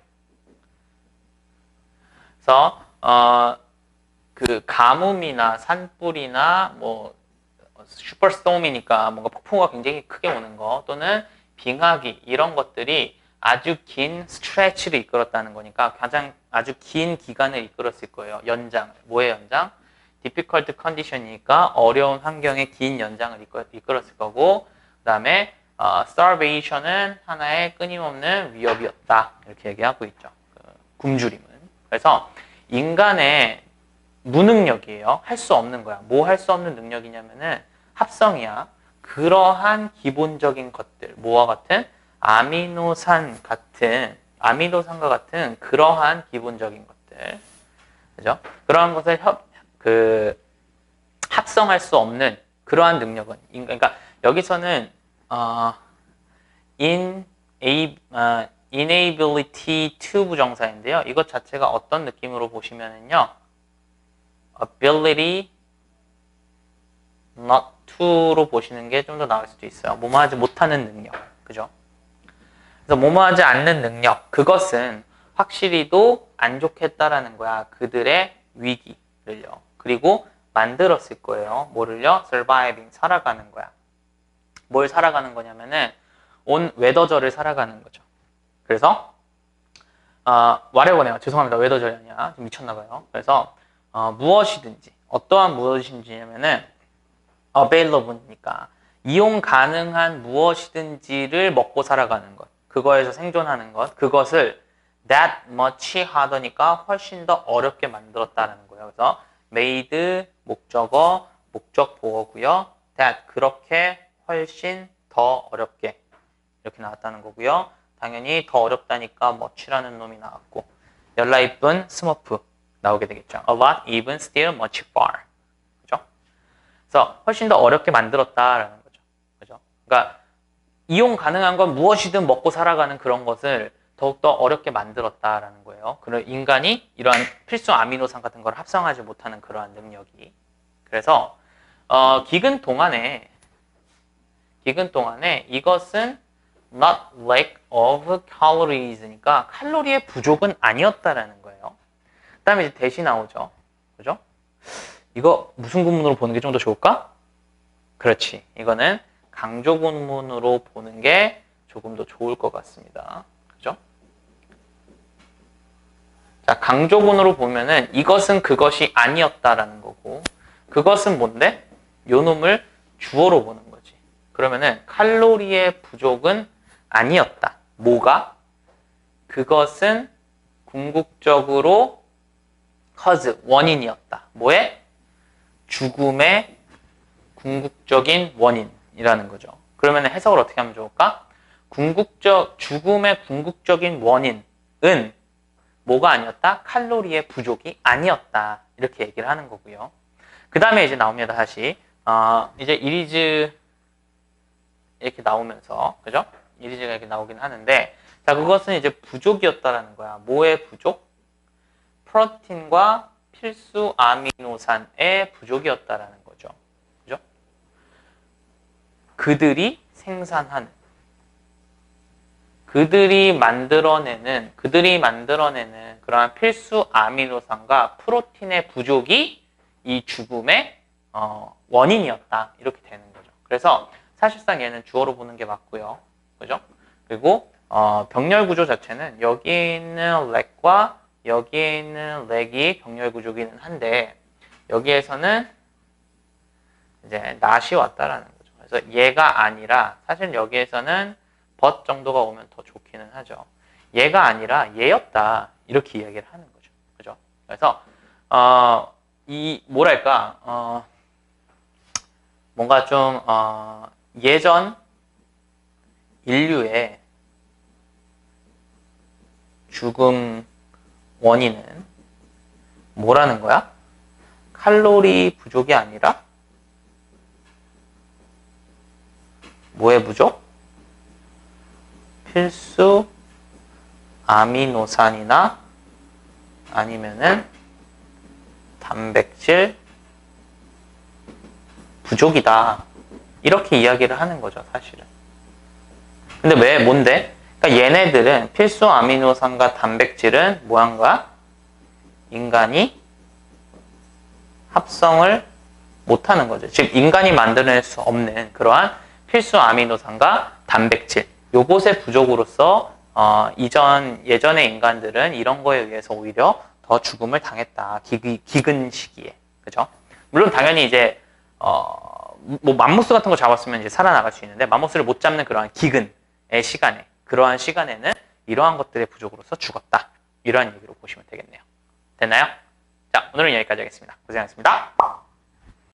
그래서, 어, 그 가뭄이나 산불이나 뭐 슈퍼스톰이니까 뭔가 폭풍우가 굉장히 크게 오는 거 또는 빙하기 이런 것들이 아주 긴 스트레치를 이끌었다는 거니까 가장 아주 긴 기간을 이끌었을 거예요. 연장. 뭐의 연장? difficult condition이니까 어려운 환경의 긴 연장을 이끌었을 거고 그 다음에 어, starvation은 하나의 끊임없는 위협이었다. 이렇게 얘기하고 있죠. 그 굶주림은. 그래서 인간의 무능력이에요. 할 수 없는 거야. 뭐 할 수 없는 능력이냐면은 합성이야. 그러한 기본적인 것들, 뭐와 같은 아미노산 같은 아미노산과 같은 그러한 기본적인 것들, 그죠? 그러한 것을 협, 그 합성할 수 없는 그러한 능력은, 그러니까 여기서는 어, in a, uh, inability to 부정사인데요. 이것 자체가 어떤 느낌으로 보시면은요. ability not to로 보시는 게 좀 더 나을 수도 있어요. 뭐뭐 하지 못하는 능력. 그죠? 그래서 뭐뭐 하지 않는 능력. 그것은 확실히도 안 좋겠다라는 거야. 그들의 위기를요. 그리고 만들었을 거예요. 뭐를요? surviving. 살아가는 거야. 뭘 살아가는 거냐면은 온 웨더절을 살아가는 거죠. 그래서 아, 말해보네요. 죄송합니다. 왜 더 저렸냐. 좀 미쳤나봐요. 그래서 어, 무엇이든지 어떠한 무엇인지냐면은 available니까 이용 가능한 무엇이든지를 먹고 살아가는 것, 그거에서 생존하는 것, 그것을 that much 하더니까 훨씬 더 어렵게 만들었다는 거예요. 그래서 made 목적어, 목적 보어고요. that 그렇게 훨씬 더 어렵게 이렇게 나왔다는 거고요. 당연히 더 어렵다니까 much라는 놈이 나왔고 열나 이쁜 스머프 나오게 되겠죠. A lot, even, still, much, far. 그죠? 그래서 훨씬 더 어렵게 만들었다라는 거죠. 그죠? 그러니까 이용 가능한 건 무엇이든 먹고 살아가는 그런 것을 더욱더 어렵게 만들었다라는 거예요. 그런 인간이 이러한 필수 아미노산 같은 걸 합성하지 못하는 그러한 능력이. 그래서 어, 기근 동안에 기근 동안에 이것은 not lack of calories니까 칼로리의 부족은 아니었다라는 거예요. 그 다음에 이제 대시 나오죠. 그죠? 이거 무슨 구문으로 보는 게 좀 더 좋을까? 그렇지. 이거는 강조 구문으로 보는 게 조금 더 좋을 것 같습니다. 그죠? 자, 강조군으로 보면은 이것은 그것이 아니었다라는 거고, 그것은 뭔데? 요 놈을 주어로 보는 거지. 그러면은 칼로리의 부족은 아니었다. 뭐가? 그것은 궁극적으로 cause, 원인이었다. 뭐에? 죽음의 궁극적인 원인이라는 거죠. 그러면 해석을 어떻게 하면 좋을까? 궁극적, 죽음의 궁극적인 원인은 뭐가 아니었다? 칼로리의 부족이 아니었다. 이렇게 얘기를 하는 거고요. 그 다음에 이제 나옵니다. 다시. 어, 이제 이리즈 이렇게 나오면서, 그죠? 이리즈가 이렇게 나오긴 하는데, 자, 그것은 이제 부족이었다라는 거야. 뭐의 부족? 프로틴과 필수 아미노산의 부족이었다라는 거죠. 그죠? 그들이 생산하는, 그들이 만들어내는, 그들이 만들어내는 그러한 필수 아미노산과 프로틴의 부족이 이 죽음의 어, 원인이었다. 이렇게 되는 거죠. 그래서 사실상 얘는 주어로 보는 게 맞고요. 그죠? 그리고 어, 병렬 구조 자체는 여기 있는 렉과 여기에 있는 렉이 병렬 구조기는 한데 여기에서는 이제 not이 왔다라는 거죠. 그래서 얘가 아니라 사실 여기에서는 but 정도가 오면 더 좋기는 하죠. 얘가 아니라 얘였다. 이렇게 이야기를 하는 거죠. 그죠? 그래서 어, 이 뭐랄까 어, 뭔가 좀 어, 예전 인류의 죽음 원인은 뭐라는 거야? 칼로리 부족이 아니라 뭐의 부족? 필수 아미노산이나 아니면은 단백질 부족이다. 이렇게 이야기를 하는 거죠, 사실은. 근데 왜, 뭔데? 그러니까 얘네들은 필수 아미노산과 단백질은 뭐한 거야? 인간이 합성을 못하는 거죠. 즉 인간이 만들어낼 수 없는 그러한 필수 아미노산과 단백질 요것의 부족으로서 어, 이전 예전의 인간들은 이런 거에 의해서 오히려 더 죽음을 당했다. 기, 기근 시기에. 그죠? 물론 당연히 이제 어, 뭐 맘모스 같은 거 잡았으면 이제 살아나갈 수 있는데 맘모스를 못 잡는 그러한 기근의 시간에 그러한 시간에는 이러한 것들의 부족으로서 죽었다. 이러한 얘기로 보시면 되겠네요. 됐나요? 자, 오늘은 여기까지 하겠습니다. 고생하셨습니다.